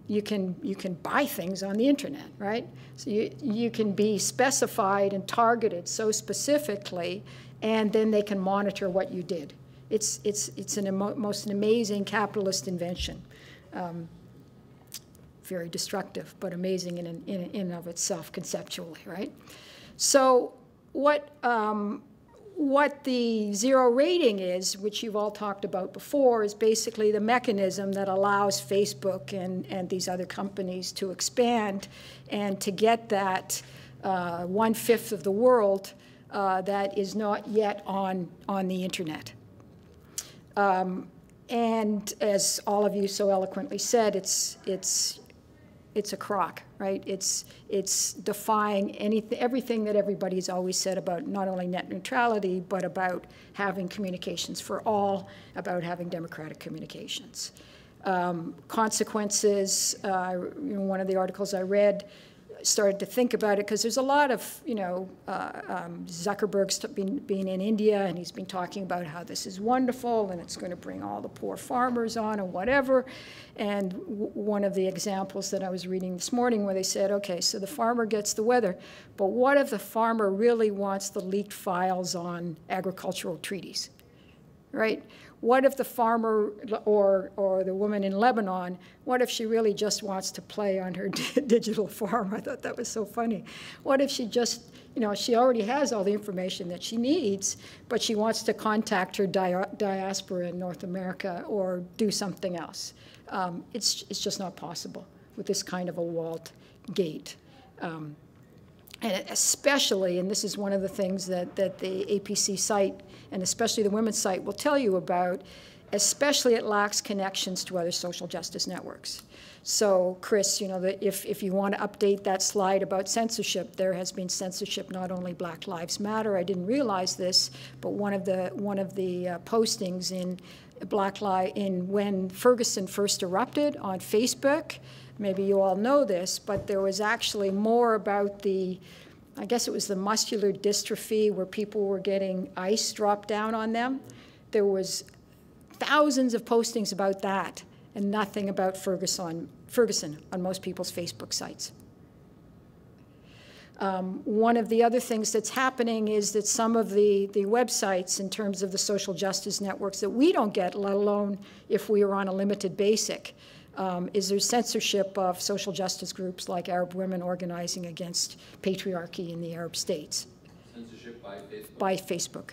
Speaker 7: you can, you can buy things on the internet, right? So you, you can be specified and targeted so specifically, and then they can monitor what you did. It's, it's, it's an emo most amazing capitalist invention. Um, very destructive, but amazing in, in, in and of itself conceptually, right? So what, um, what the zero rating is, which you've all talked about before, is basically the mechanism that allows Facebook and, and these other companies to expand and to get that uh, one-fifth of the world uh, that is not yet on, on the internet. Um, and as all of you so eloquently said, it's, it's, it's a crock, right? It's, it's defying anything, everything that everybody's always said about not only net neutrality, but about having communications for all, about having democratic communications. Um, consequences, uh, you know, one of the articles I read started to think about it, because there's a lot of, you know, uh, um, Zuckerberg's been, been in India, and he's been talking about how this is wonderful, and it's going to bring all the poor farmers on, and whatever. And w one of the examples that I was reading this morning, where they said, okay, so the farmer gets the weather, but what if the farmer really wants the leaked files on agricultural treaties, right? What if the farmer or, or the woman in Lebanon, what if she really just wants to play on her digital farm? I thought that was so funny. What if she just, you know, she already has all the information that she needs, but she wants to contact her dia diaspora in North America or do something else? Um, it's, it's just not possible with this kind of a walled gate. Um, And especially, and this is one of the things that, that the A P C site, and especially the women's site, will tell you about, especially it lacks connections to other social justice networks. So, Chris, you know, the, if, if you want to update that slide about censorship, there has been censorship, not only Black Lives Matter. I didn't realize this, but one of the, one of the uh, postings in Black Lives, in when Ferguson first erupted on Facebook, maybe you all know this, but there was actually more about the, I guess it was the muscular dystrophy where people were getting ice dropped down on them. There was thousands of postings about that and nothing about Ferguson, Ferguson on most people's Facebook sites. Um, one of the other things that's happening is that some of the, the websites, in terms of the social justice networks that we don't get, let alone if we are on a limited basic, Um, is there censorship of social justice groups like Arab Women Organizing Against Patriarchy in the Arab States?
Speaker 3: Censorship by Facebook?
Speaker 7: By Facebook.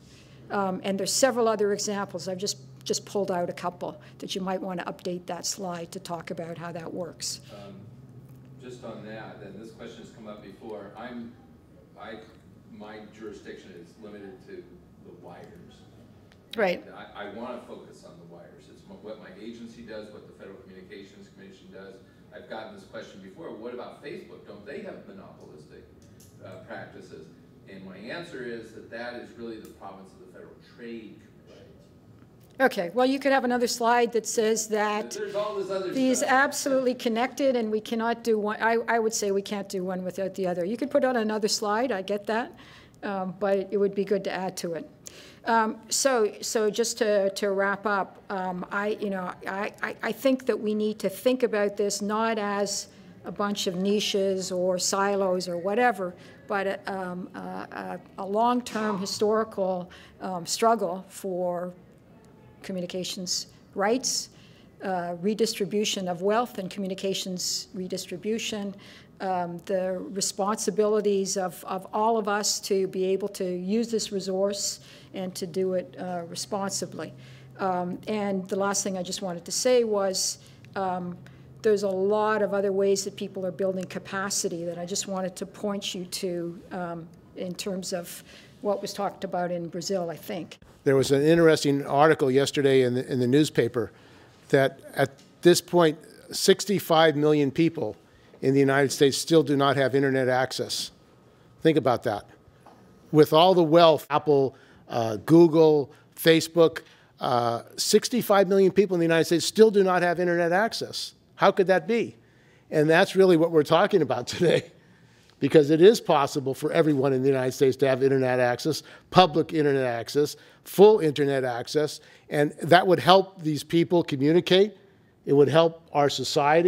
Speaker 7: Um, and there's several other examples. I've just, just pulled out a couple that you might want to update that slide to talk about how that works.
Speaker 3: Um, just on that, and this question has come up before, I'm, I, my jurisdiction is limited to the wires.
Speaker 7: Right.
Speaker 3: I, I want to focus on the wires. It's what my agency does, what the Federal Communications Commission does. I've gotten this question before. What about Facebook? Don't they have monopolistic uh, practices? And my answer is that that is really the province of the Federal Trade Commission.
Speaker 7: Okay, well, you could have another slide that says that
Speaker 3: There's all this other
Speaker 7: these
Speaker 3: stuff.
Speaker 7: absolutely connected, and we cannot do one. I, I would say we can't do one without the other. You could put on another slide, I get that, um, but it would be good to add to it. Um, so, so just to, to wrap up, um, I, you know, I, I, I think that we need to think about this not as a bunch of niches or silos or whatever, but a, um, a, a long-term historical um, struggle for communications rights, uh, redistribution of wealth and communications redistribution, um, the responsibilities of, of all of us to be able to use this resource and to do it uh, responsibly. Um, and the last thing I just wanted to say was um, there's a lot of other ways that people are building capacity that I just wanted to point you to um, in terms of what was talked about in Brazil, I think.
Speaker 1: There was an interesting article yesterday in the, in the newspaper that at this point, sixty-five million people in the United States still do not have internet access. Think about that. With all the wealth, Apple, uh, Google, Facebook, uh, sixty-five million people in the United States still do not have internet access. How could that be? And that's really what we're talking about today, because it is possible for everyone in the United States to have internet access, public internet access, full internet access, and that would help these people communicate. It would help our society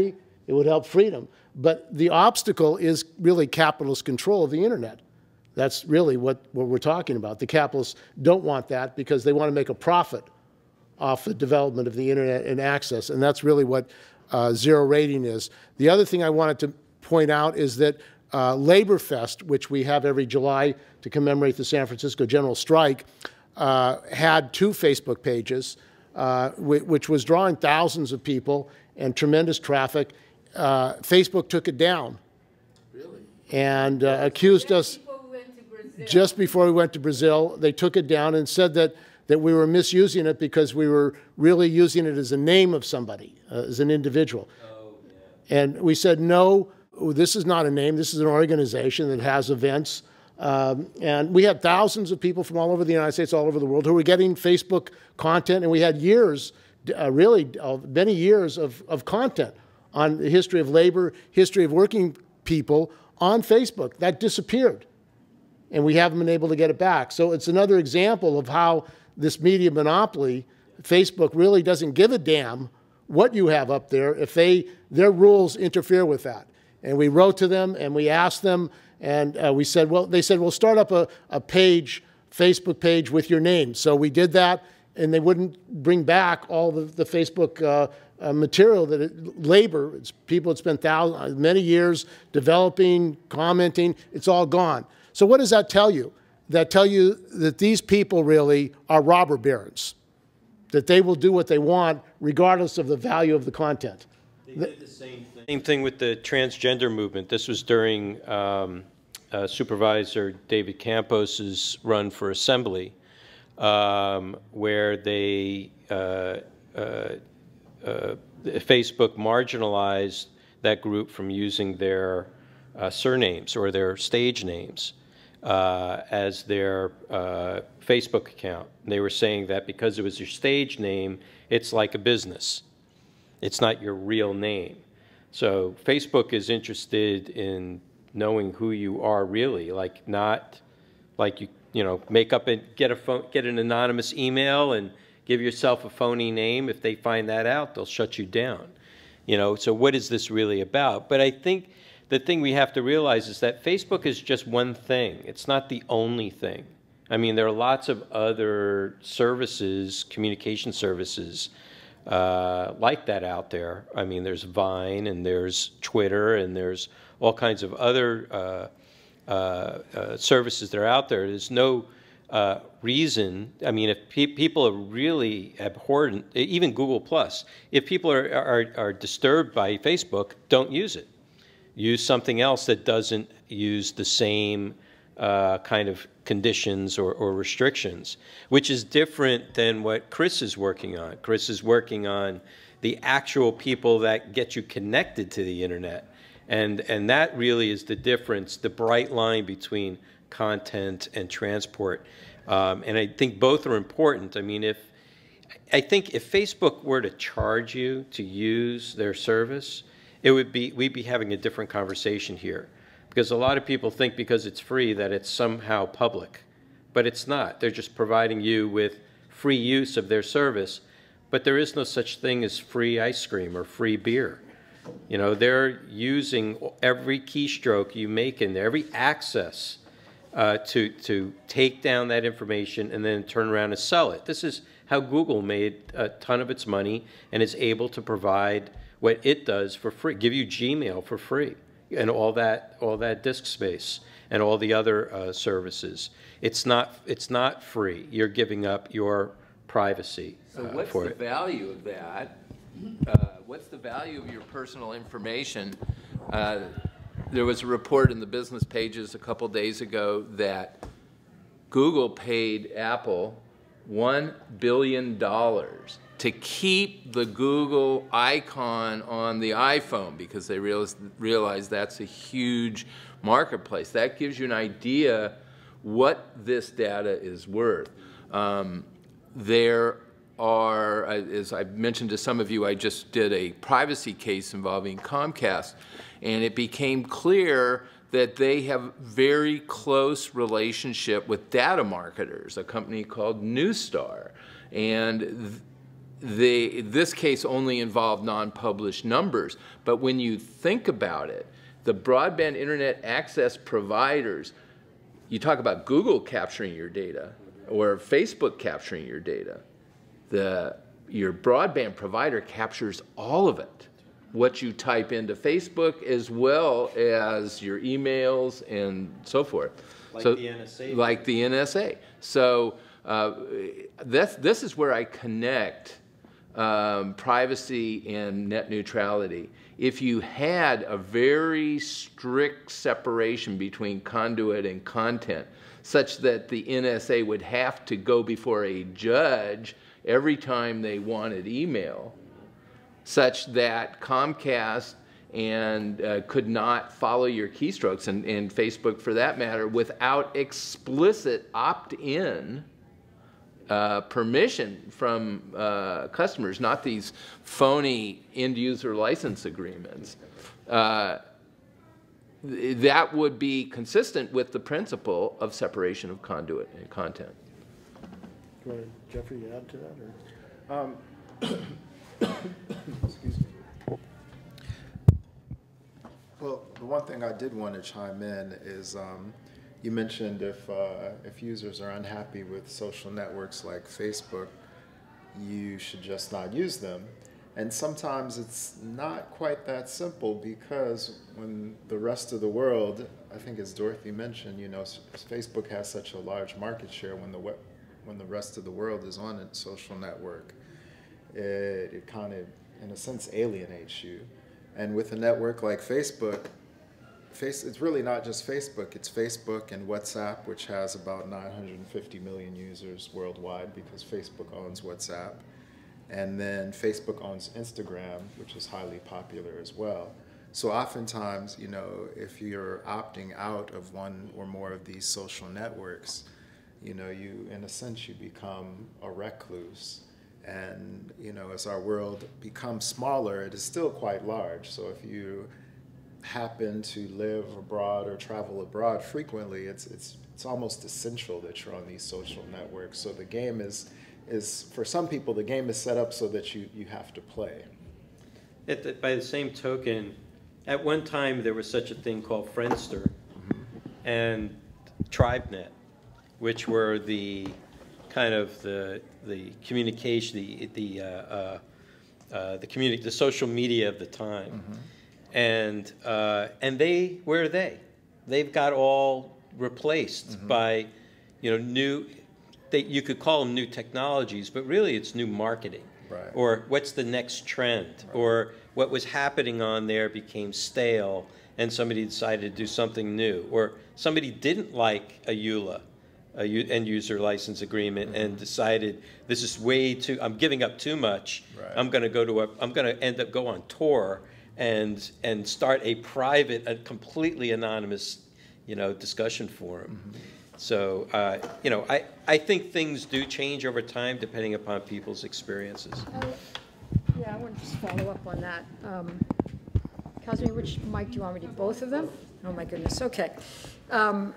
Speaker 1: It would help freedom. But the obstacle is really capitalist control of the internet. That's really what, what we're talking about. The capitalists don't want that because they want to make a profit off the development of the internet and access, and that's really what uh, zero rating is. The other thing I wanted to point out is that uh, Labor Fest, which we have every July to commemorate the San Francisco General Strike, uh, had two Facebook pages, uh, which was drawing thousands of people and tremendous traffic. Uh, Facebook took it down. Really? And uh, accused us. Just before we went to Brazil, they took it down and said that, that we were misusing it because we were really using it as a name of somebody, uh, as an individual. Oh, yeah. And we said, no, this is not a name. This is an organization that has events. Um, and we had thousands of people from all over the United States, all over the world, who were getting Facebook content. And we had years, uh, really uh, many years of, of content on the history of labor, history of working people on Facebook. That disappeared. And we haven't been able to get it back. So it's another example of how this media monopoly, Facebook, really doesn't give a damn what you have up there if they, their rules interfere with that. And we wrote to them and we asked them, and uh, we said, well, they said, well, start up a, a page, Facebook page with your name. So we did that, and they wouldn't bring back all the, the Facebook uh, uh, material that it, labor, it's people that spent thousands, many years developing, commenting, it's all gone. So what does that tell you? That tell you that these people really are robber barons, that they will do what they want regardless of the value of the content.
Speaker 5: They did the same thing. Same thing with the transgender movement. This was during um, uh, Supervisor David Campos's run for assembly, um, where they, uh, uh, uh, Facebook marginalized that group from using their uh, surnames or their stage names uh, as their uh, Facebook account. And they were saying that because it was your stage name, it's like a business. It's not your real name. So Facebook is interested in knowing who you are really, like not like you, you know, make up and get a phone, get an anonymous email and give yourself a phony name. If they find that out, they'll shut you down. You know, so what is this really about? But I think the thing we have to realize is that Facebook is just one thing. It's not the only thing. I mean, there are lots of other services, communication services, Uh, like that out there. I mean, there's Vine and there's Twitter and there's all kinds of other uh, uh, uh, services that are out there. There's no uh, reason. I mean, if pe people are really abhorrent, even Google Plus, if people are, are, are disturbed by Facebook, don't use it. Use something else that doesn't use the same uh, kind of conditions or, or restrictions, which is different than what Chris is working on. Chris is working on the actual people that get you connected to the internet. And, and that really is the difference, the bright line between content and transport. Um, and I think both are important. I mean, if, I think if Facebook were to charge you to use their service, it would be, we'd be having a different conversation here. Because a lot of people think because it's free that it's somehow public, but it's not. They're just providing you with free use of their service, but there is no such thing as free ice cream or free beer. You know, they're using every keystroke you make in there, every access uh, to, to take down that information and then turn around and sell it. This is how Google made a ton of its money and is able to provide what it does for free, give you Gmail for free. And all that, all that disk space, and all the other uh, services. It's not, it's not free. You're giving up your privacy
Speaker 3: so
Speaker 5: uh,
Speaker 3: what's
Speaker 5: for
Speaker 3: the
Speaker 5: it.
Speaker 3: value of that? Uh, what's the value of your personal information? Uh, there was a report in the Business Pages a couple days ago that Google paid Apple one billion dollars to keep the Google icon on the iPhone because they realize, realize that's a huge marketplace. That gives you an idea what this data is worth. Um, there are, as I mentioned to some of you, I just did a privacy case involving Comcast, and it became clear that they have very close relationship with data marketers, a company called Newstar. And they, this case only involved non-published numbers. But when you think about it, the broadband internet access providers, you talk about Google capturing your data or Facebook capturing your data. The, your broadband provider captures all of it, what you type into Facebook as well as your emails and so forth.
Speaker 5: Like
Speaker 3: so,
Speaker 5: the N S A.
Speaker 3: Like the N S A. So uh, that's, this is where I connect um, privacy and net neutrality. If you had a very strict separation between conduit and content, such that the N S A would have to go before a judge every time they wanted email, such that Comcast and uh, could not follow your keystrokes, and, and Facebook for that matter, without explicit opt-in uh, permission from uh, customers, not these phony end-user license agreements. Uh, that would be consistent with the principle of separation of conduit and content.
Speaker 1: Do you want to, Jeffrey, add to that? Or? Um,
Speaker 2: Excuse me. Well, the one thing I did want to chime in is um, you mentioned if, uh, if users are unhappy with social networks like Facebook, you should just not use them. And sometimes it's not quite that simple, because when the rest of the world, I think as Dorothy mentioned, you know, Facebook has such a large market share when the, web, when the rest of the world is on a social network, it, it kind of, in a sense, alienates you. And with a network like Facebook, face, it's really not just Facebook, it's Facebook and WhatsApp, which has about nine hundred fifty million users worldwide because Facebook owns WhatsApp. And then Facebook owns Instagram, which is highly popular as well. So oftentimes, you know, if you're opting out of one or more of these social networks, you know, you, in a sense, you become a recluse. And, you know, as our world becomes smaller, it is still quite large. So if you happen to live abroad or travel abroad frequently, it's, it's, it's almost essential that you're on these social networks. So the game is, is for some people, the game is set up so that you, you have to play.
Speaker 5: At the, by the same token, at one time there was such a thing called Friendster mm-hmm. and TribeNet, which were the kind of the the communication, the the uh, uh, uh, the community, the social media of the time, mm-hmm. and uh, and they where are they? They've got all replaced mm-hmm. by, you know, new. They, you could call them new technologies, but really it's new marketing.
Speaker 2: Right.
Speaker 5: Or what's the next trend? Right. Or what was happening on there became stale, and somebody decided to do something new. Or somebody didn't like a E U L A. A end user license agreement, mm-hmm. and decided this is way too, I'm giving up too much. Right. I'm going to go to a, I'm going to end up go on tour and and start a private, a completely anonymous, you know, discussion forum. Mm-hmm. So, uh, you know, I, I think things do change over time depending upon people's experiences.
Speaker 7: Uh, yeah, I want to just follow up on that. Um, Cosme, which mic do you want me to do? Both of them? Oh my goodness, okay. Um,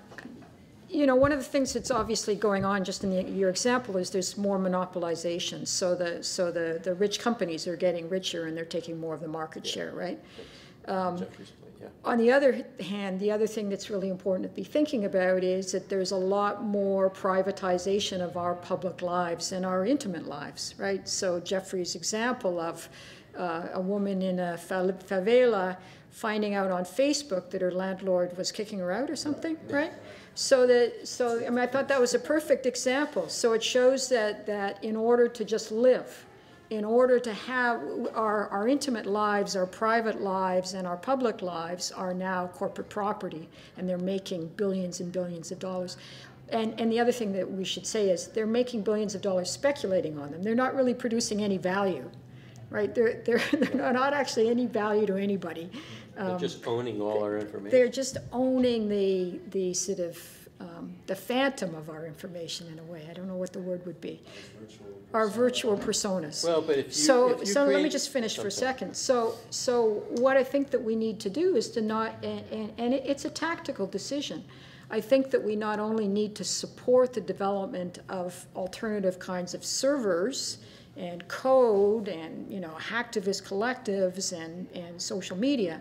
Speaker 7: You know, one of the things that's obviously going on, just in the, your example, is there's more monopolization. So the so the the rich companies are getting richer, and they're taking more of the market yeah. share, right? Um, yeah. On the other hand, the other thing that's really important to be thinking about is that there's a lot more privatization of our public lives and our intimate lives, right? So Jeffrey's example of uh, a woman in a favela finding out on Facebook that her landlord was kicking her out or something, right? So that, so I mean, I thought that was a perfect example. So it shows that that in order to just live, in order to have our our intimate lives, our private lives, and our public lives are now corporate property, and they're making billions and billions of dollars. And and the other thing that we should say is they're making billions of dollars speculating on them. They're not really producing any value, right? They're they're they're not actually any value to anybody.
Speaker 5: They're um, just owning all our information.
Speaker 7: They're just owning the the sort of um, the phantom of our information in a way. I don't know what the word would be. Our virtual personas.
Speaker 5: Well, but if you,
Speaker 7: so
Speaker 5: if you
Speaker 7: so
Speaker 5: create,
Speaker 7: let me just finish for a second. So so what I think that we need to do is to not, and, and, and it, it's a tactical decision. I think that we not only need to support the development of alternative kinds of servers and code and, you know, hacktivist collectives and, and social media.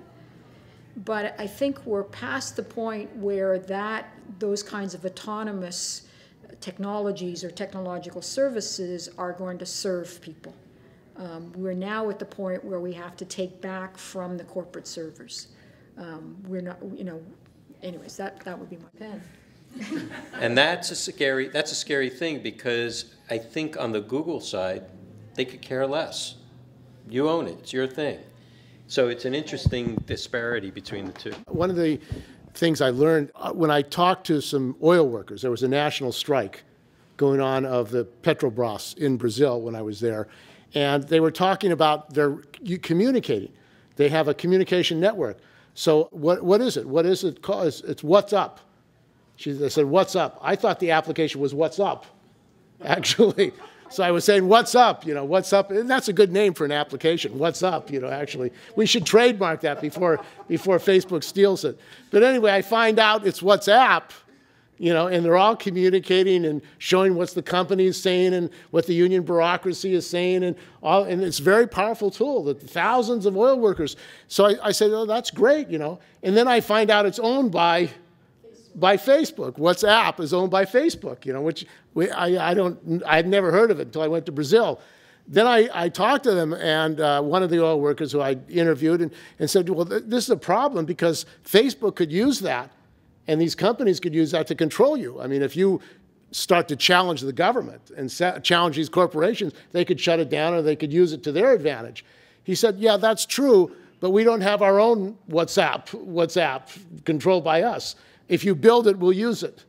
Speaker 7: But I think we're past the point where that, those kinds of autonomous technologies or technological services are going to serve people. Um, we're now at the point where we have to take back from the corporate servers. Um, we're not, you know, anyways, that, that would be my pen.
Speaker 5: And that's a scary, that's a scary thing, because I think on the Google side, they could care less. You own it, it's your thing. So it's an interesting disparity between the two.
Speaker 1: One of the things I learned uh, when I talked to some oil workers, there was a national strike going on of the Petrobras in Brazil when I was there, and they were talking about their communicating. They have a communication network. So what, what is it? What is it called? It's, it's What's Up. She, they said, what's up? I thought the application was What's Up, actually. So I was saying, what's up? You know, what's up? And that's a good name for an application. What's up? You know, actually, we should trademark that before before Facebook steals it. But anyway, I find out it's WhatsApp, you know, and they're all communicating and showing what the company is saying and what the union bureaucracy is saying, and all. And it's a very powerful tool that thousands of oil workers. So I, I said, oh, that's great, you know. And then I find out it's owned by. by Facebook. WhatsApp is owned by Facebook, you know, which we, I, I don't, I'd never heard of it until I went to Brazil. Then I, I talked to them, and uh, one of the oil workers who I interviewed and, and said, well, th this is a problem because Facebook could use that, and these companies could use that to control you. I mean, if you start to challenge the government and challenge these corporations, they could shut it down or they could use it to their advantage. He said, yeah, that's true, but we don't have our own WhatsApp, WhatsApp controlled by us. If you build it, we'll use it.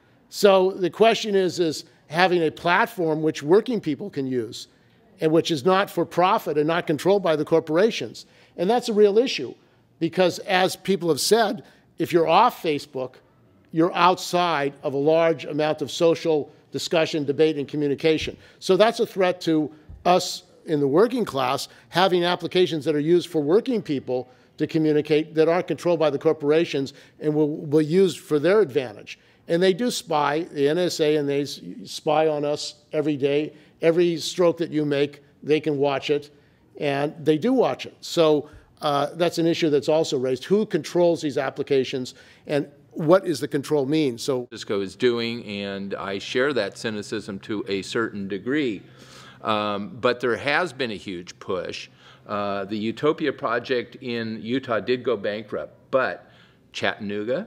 Speaker 1: So the question is, is having a platform which working people can use and which is not for profit and not controlled by the corporations. And that's a real issue because, as people have said, if you're off Facebook, you're outside of a large amount of social discussion, debate, and communication. So that's a threat to us in the working class having applications that are used for working people to communicate that aren't controlled by the corporations and will, will use for their advantage. And they do spy, the N S A, and they spy on us every day. Every stroke that you make, they can watch it, and they do watch it. So uh, that's an issue that's also raised. Who controls these applications, and what does the control mean? So
Speaker 3: Cisco is doing, and I share that cynicism to a certain degree. Um, but there has been a huge push. Uh, the Utopia project in Utah did go bankrupt, but Chattanooga,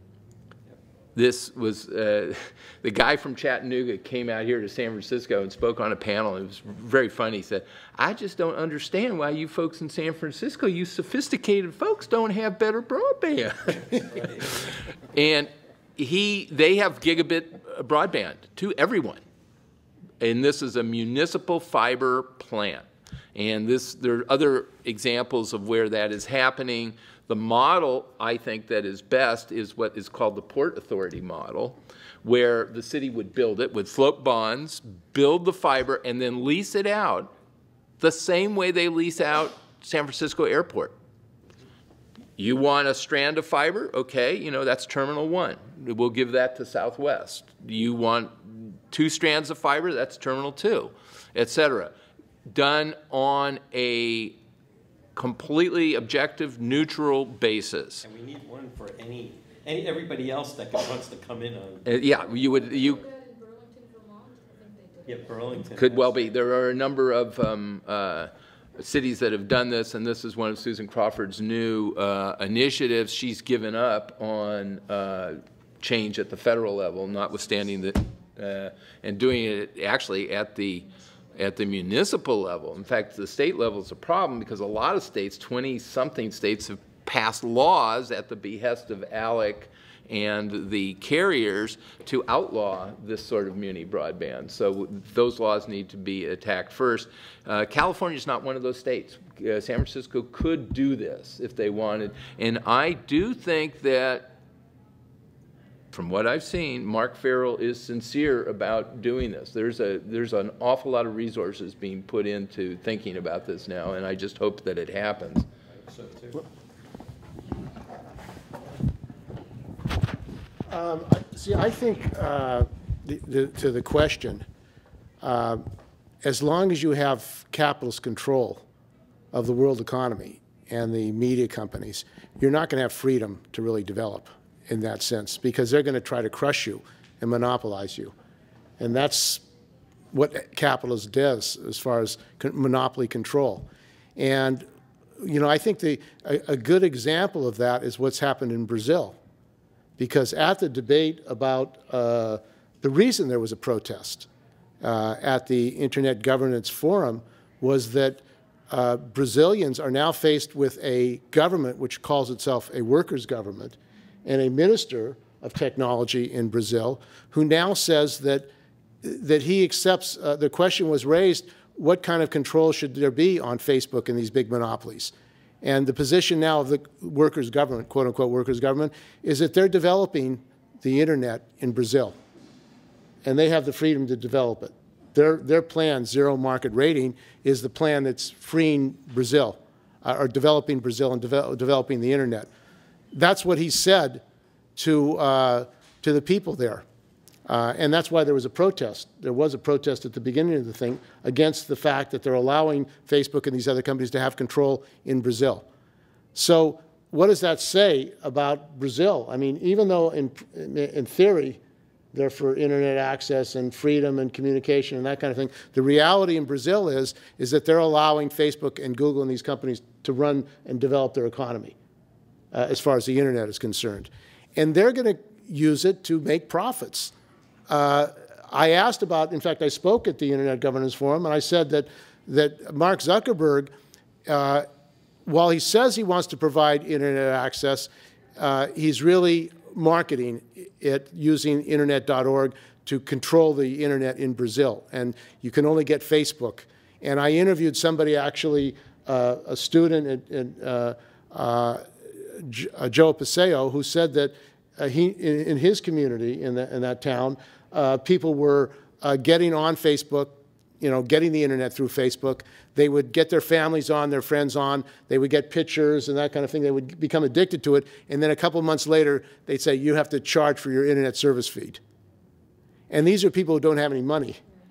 Speaker 3: this was, uh, the guy from Chattanooga came out here to San Francisco and spoke on a panel. It was very funny. He said, I just don't understand why you folks in San Francisco, you sophisticated folks, don't have better broadband. And he, they have gigabit broadband to everyone. And this is a municipal fiber plant. And this, there are other examples of where that is happening. The model, I think, that is best is what is called the Port Authority model, where the city would build it, would float bonds, build the fiber, and then lease it out the same way they lease out San Francisco Airport. You want a strand of fiber? Okay, you know, that's Terminal one. We'll give that to Southwest. You want two strands of fiber? That's Terminal two, et cetera. Done on a completely objective, neutral basis.
Speaker 5: And we need one for any, any everybody else that wants to come in on.
Speaker 3: Uh, yeah, you would you.
Speaker 5: Yeah, Burlington.
Speaker 3: Could well be. There are a number of um, uh, cities that have done this, and this is one of Susan Crawford's new uh, initiatives. She's given up on uh, change at the federal level, notwithstanding that, uh, and doing it actually at the at the municipal level. In fact, the state level is a problem because a lot of states, twenty-something states, have passed laws at the behest of ALEC and the carriers to outlaw this sort of muni broadband. So those laws need to be attacked first. Uh, California is not one of those states. Uh, San Francisco could do this if they wanted. And I do think that, from what I've seen, Mark Farrell is sincere about doing this. There's a there's an awful lot of resources being put into thinking about this now, and I just hope that it happens.
Speaker 5: So too.
Speaker 1: Um, see, I think uh, the, the, to the question, uh, as long as you have capitalist control of the world economy and the media companies, you're not going to have freedom to really develop in that sense, because they're going to try to crush you and monopolize you. And that's what capitalism does as far as monopoly control. And, you know, I think the, a, a good example of that is what's happened in Brazil. Because at the debate about uh, the reason there was a protest uh, at the Internet Governance Forum was that uh, Brazilians are now faced with a government which calls itself a workers' government, and a minister of technology in Brazil who now says that, that he accepts, uh, the question was raised, what kind of control should there be on Facebook and these big monopolies? And the position now of the workers' government, quote unquote workers' government, is that they're developing the internet in Brazil. And they have the freedom to develop it. Their, their plan, zero market rating, is the plan that's freeing Brazil, uh, or developing Brazil and devel developing the internet. That's what he said to, uh, to the people there. Uh, and that's why there was a protest. There was a protest at the beginning of the thing against the fact that they're allowing Facebook and these other companies to have control in Brazil. So what does that say about Brazil? I mean, even though in, in theory they're for internet access and freedom and communication and that kind of thing, the reality in Brazil is, is that they're allowing Facebook and Google and these companies to run and develop their economy uh, as far as the internet is concerned. And they're going to use it to make profits. Uh, I asked about, in fact, I spoke at the Internet Governance Forum, and I said that, that Mark Zuckerberg, uh, while he says he wants to provide internet access, uh, he's really marketing it using internet dot org to control the internet in Brazil. And you can only get Facebook. And I interviewed somebody, actually, uh, a student, at, at, uh, uh, Joe Paseo, who said that uh, he, in, in his community, in, the, in that town, Uh, people were uh, getting on Facebook, you know, getting the internet through Facebook. They would get their families on, their friends on. They would get pictures and that kind of thing. They would become addicted to it. And then a couple of months later, they'd say, you have to charge for your internet service feed. And these are people who don't have any money.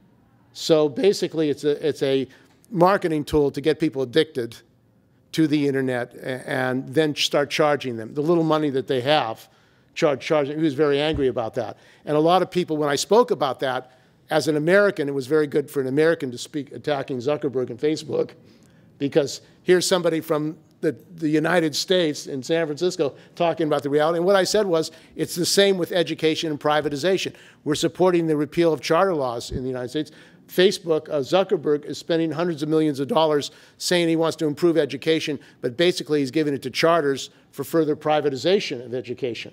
Speaker 1: So basically, it's a, it's a marketing tool to get people addicted to the internet and then start charging them the little money that they have. Charge, charge. He was very angry about that. And a lot of people, when I spoke about that, as an American, it was very good for an American to speak attacking Zuckerberg and Facebook, because here's somebody from the, the United States in San Francisco talking about the reality. And what I said was, it's the same with education and privatization. We're supporting the repeal of charter laws in the United States. Facebook, uh, Zuckerberg is spending hundreds of millions of dollars saying he wants to improve education, but basically he's giving it to charters for further privatization of education.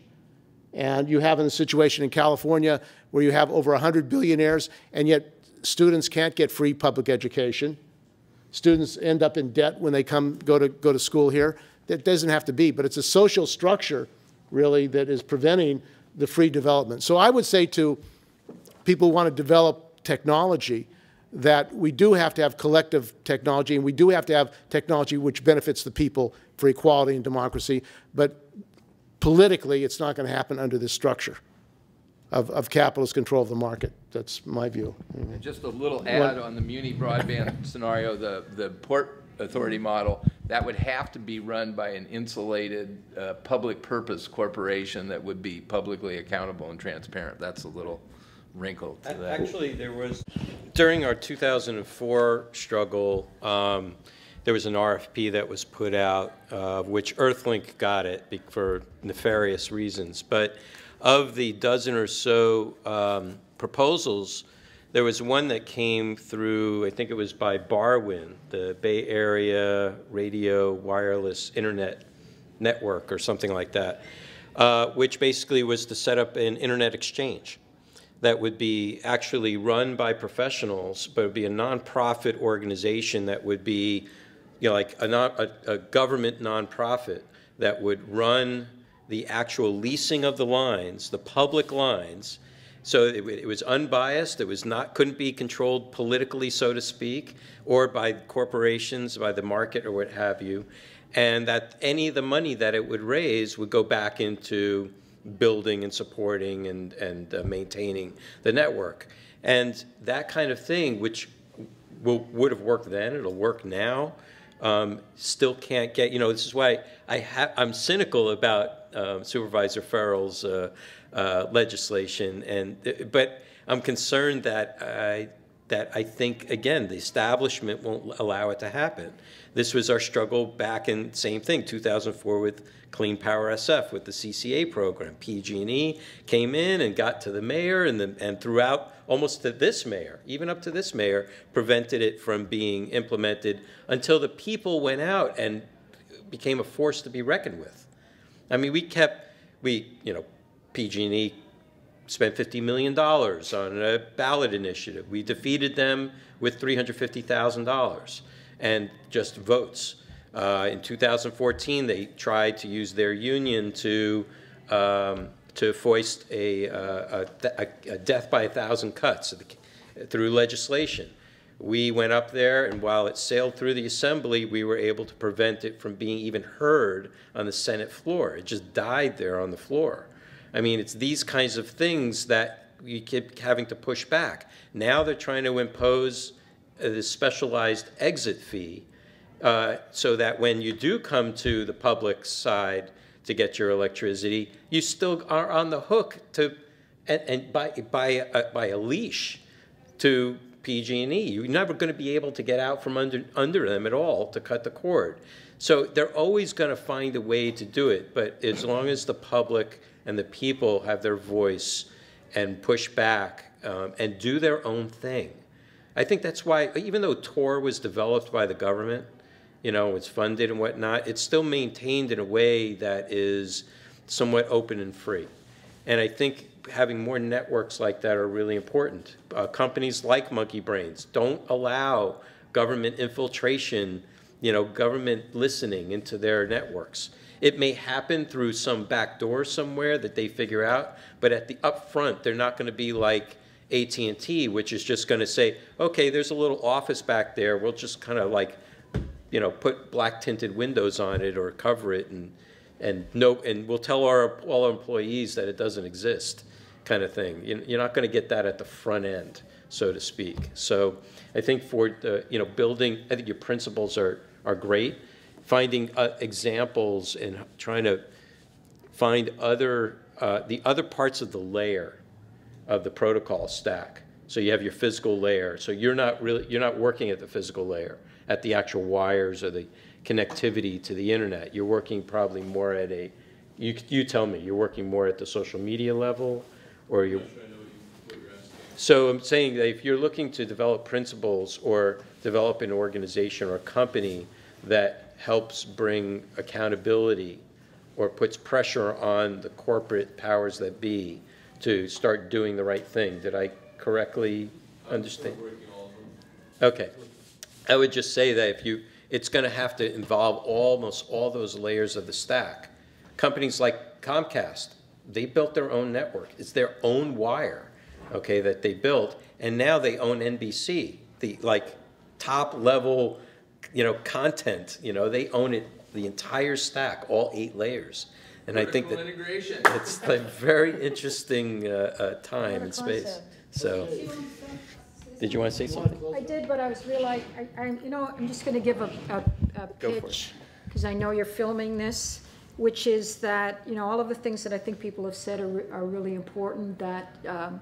Speaker 1: And you have in the situation in California where you have over one hundred billionaires, and yet students can't get free public education. Students end up in debt when they come go to, go to school here. That doesn't have to be, but it's a social structure, really, that is preventing the free development. So I would say to people who want to develop technology that we do have to have collective technology, and we do have to have technology which benefits the people for equality and democracy, but politically, it's not going to happen under this structure of, of capitalist control of the market. That's my view.
Speaker 3: And just a little add on the Muni broadband scenario, the, the Port Authority model, that would have to be run by an insulated uh, public purpose corporation that would be publicly accountable and transparent. That's a little wrinkle to that.
Speaker 5: Actually, there was, during our two thousand four struggle, um, there was an R F P that was put out, uh, which Earthlink got it for nefarious reasons. But of the dozen or so um, proposals, there was one that came through, I think it was by Barwin, the Bay Area Radio Wireless Internet Network or something like that, uh, which basically was to set up an internet exchange that would be actually run by professionals, but it would be a nonprofit organization that would be, you know, like a, non, a, a government nonprofit that would run the actual leasing of the lines, the public lines. So it, it was unbiased. It was not, couldn't be controlled politically, so to speak, or by corporations, by the market, or what have you. And that any of the money that it would raise would go back into building and supporting and, and uh, maintaining the network. And that kind of thing, which will, would have worked then, it'll work now. Um, still can't get, you know, this is why I ha I'm cynical about um, Supervisor Farrell's uh, uh, legislation, and but I'm concerned that I, that I think, again, the establishment won't allow it to happen. This was our struggle back in, same thing, two thousand four with Clean Power S F, with the C C A program. P G and E came in and got to the mayor, and, the, and throughout, almost to this mayor, even up to this mayor, prevented it from being implemented until the people went out and became a force to be reckoned with. I mean, we kept, we, you know, P G and E spent fifty million dollars on a ballot initiative. We defeated them with three hundred fifty thousand dollars and just votes. Uh, in two thousand fourteen, they tried to use their union to um, to foist a, uh, a, a death by a thousand cuts through legislation. We went up there, and while it sailed through the assembly, we were able to prevent it from being even heard on the Senate floor. It just died there on the floor. I mean, it's these kinds of things that you keep having to push back. Now they're trying to impose uh, this specialized exit fee uh, so that when you do come to the public side to get your electricity, you still are on the hook to, and, and by, by, a, by a leash to P G and E. You're never going to be able to get out from under, under them at all to cut the cord. So they're always going to find a way to do it, but as long as the public and the people have their voice and push back um, and do their own thing. I think that's why, even though Tor was developed by the government, you know, it's funded and whatnot, it's still maintained in a way that is somewhat open and free. And I think having more networks like that are really important. Uh, companies like Monkey Brains don't allow government infiltration, you know, government listening into their networks. It may happen through some back door somewhere that they figure out, but at the upfront, they're not going to be like A T and T, which is just going to say, okay, there's a little office back there. We'll just kind of like, you know, put black tinted windows on it or cover it, and and no, and we'll tell our all our employees that it doesn't exist, kind of thing. You're not going to get that at the front end, so to speak. So I think for the, you know, building, I think your principles are are great. Finding uh, examples and trying to find other uh, the other parts of the layer of the protocol stack. So you have your physical layer. So you're not really you're not working at the physical layer, at the actual wires or the connectivity to the internet. You're working probably more at a you you tell me you're working more at the social media level, or you. So I'm saying that if you're looking to develop principles or develop an organization or a company that helps bring accountability or puts pressure on the corporate powers that be to start doing the right thing. Did I correctly understand? Okay. I would just say that if you, it's going to have to involve almost all those layers of the stack. Companies like Comcast, they built their own network. It's their own wire, okay, that they built, and now they own N B C, the like top level, you know, content, you know, they own it, the entire stack, all eight layers. And Vertical I think that integration. It's a very interesting uh, uh, time and space. So, did you want to say something?
Speaker 7: I did, but I was realizing, I, I, you know, I'm just going to give a, a, a pitch, because I know you're filming this, which is that, you know, all of the things that I think people have said are, are really important, that um,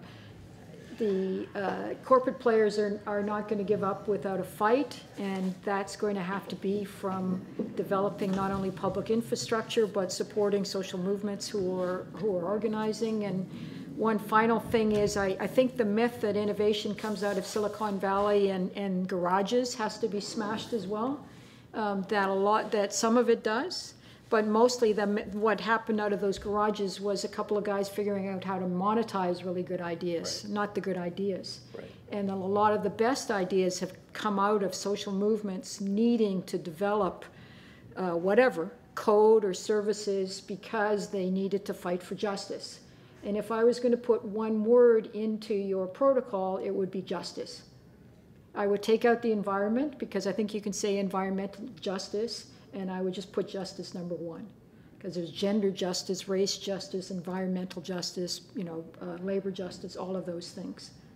Speaker 7: the uh, corporate players are, are not going to give up without a fight, and that's going to have to be from developing not only public infrastructure, but supporting social movements who are, who are organizing. And one final thing is, I, I think the myth that innovation comes out of Silicon Valley and, and garages has to be smashed as well. Um, that a lot, that some of it does. But mostly the, what happened out of those garages was a couple of guys figuring out how to monetize really good ideas, right. Not the good ideas. Right. And a lot of the best ideas have come out of social movements needing to develop uh, whatever, code or services, because they needed to fight for justice. And if I was going to put one word into your protocol, it would be justice. I would take out the environment, because I think you can say environmental justice, and I would just put justice number one, because there's gender justice, race justice, environmental justice, you know, uh, labor justice, all of those things.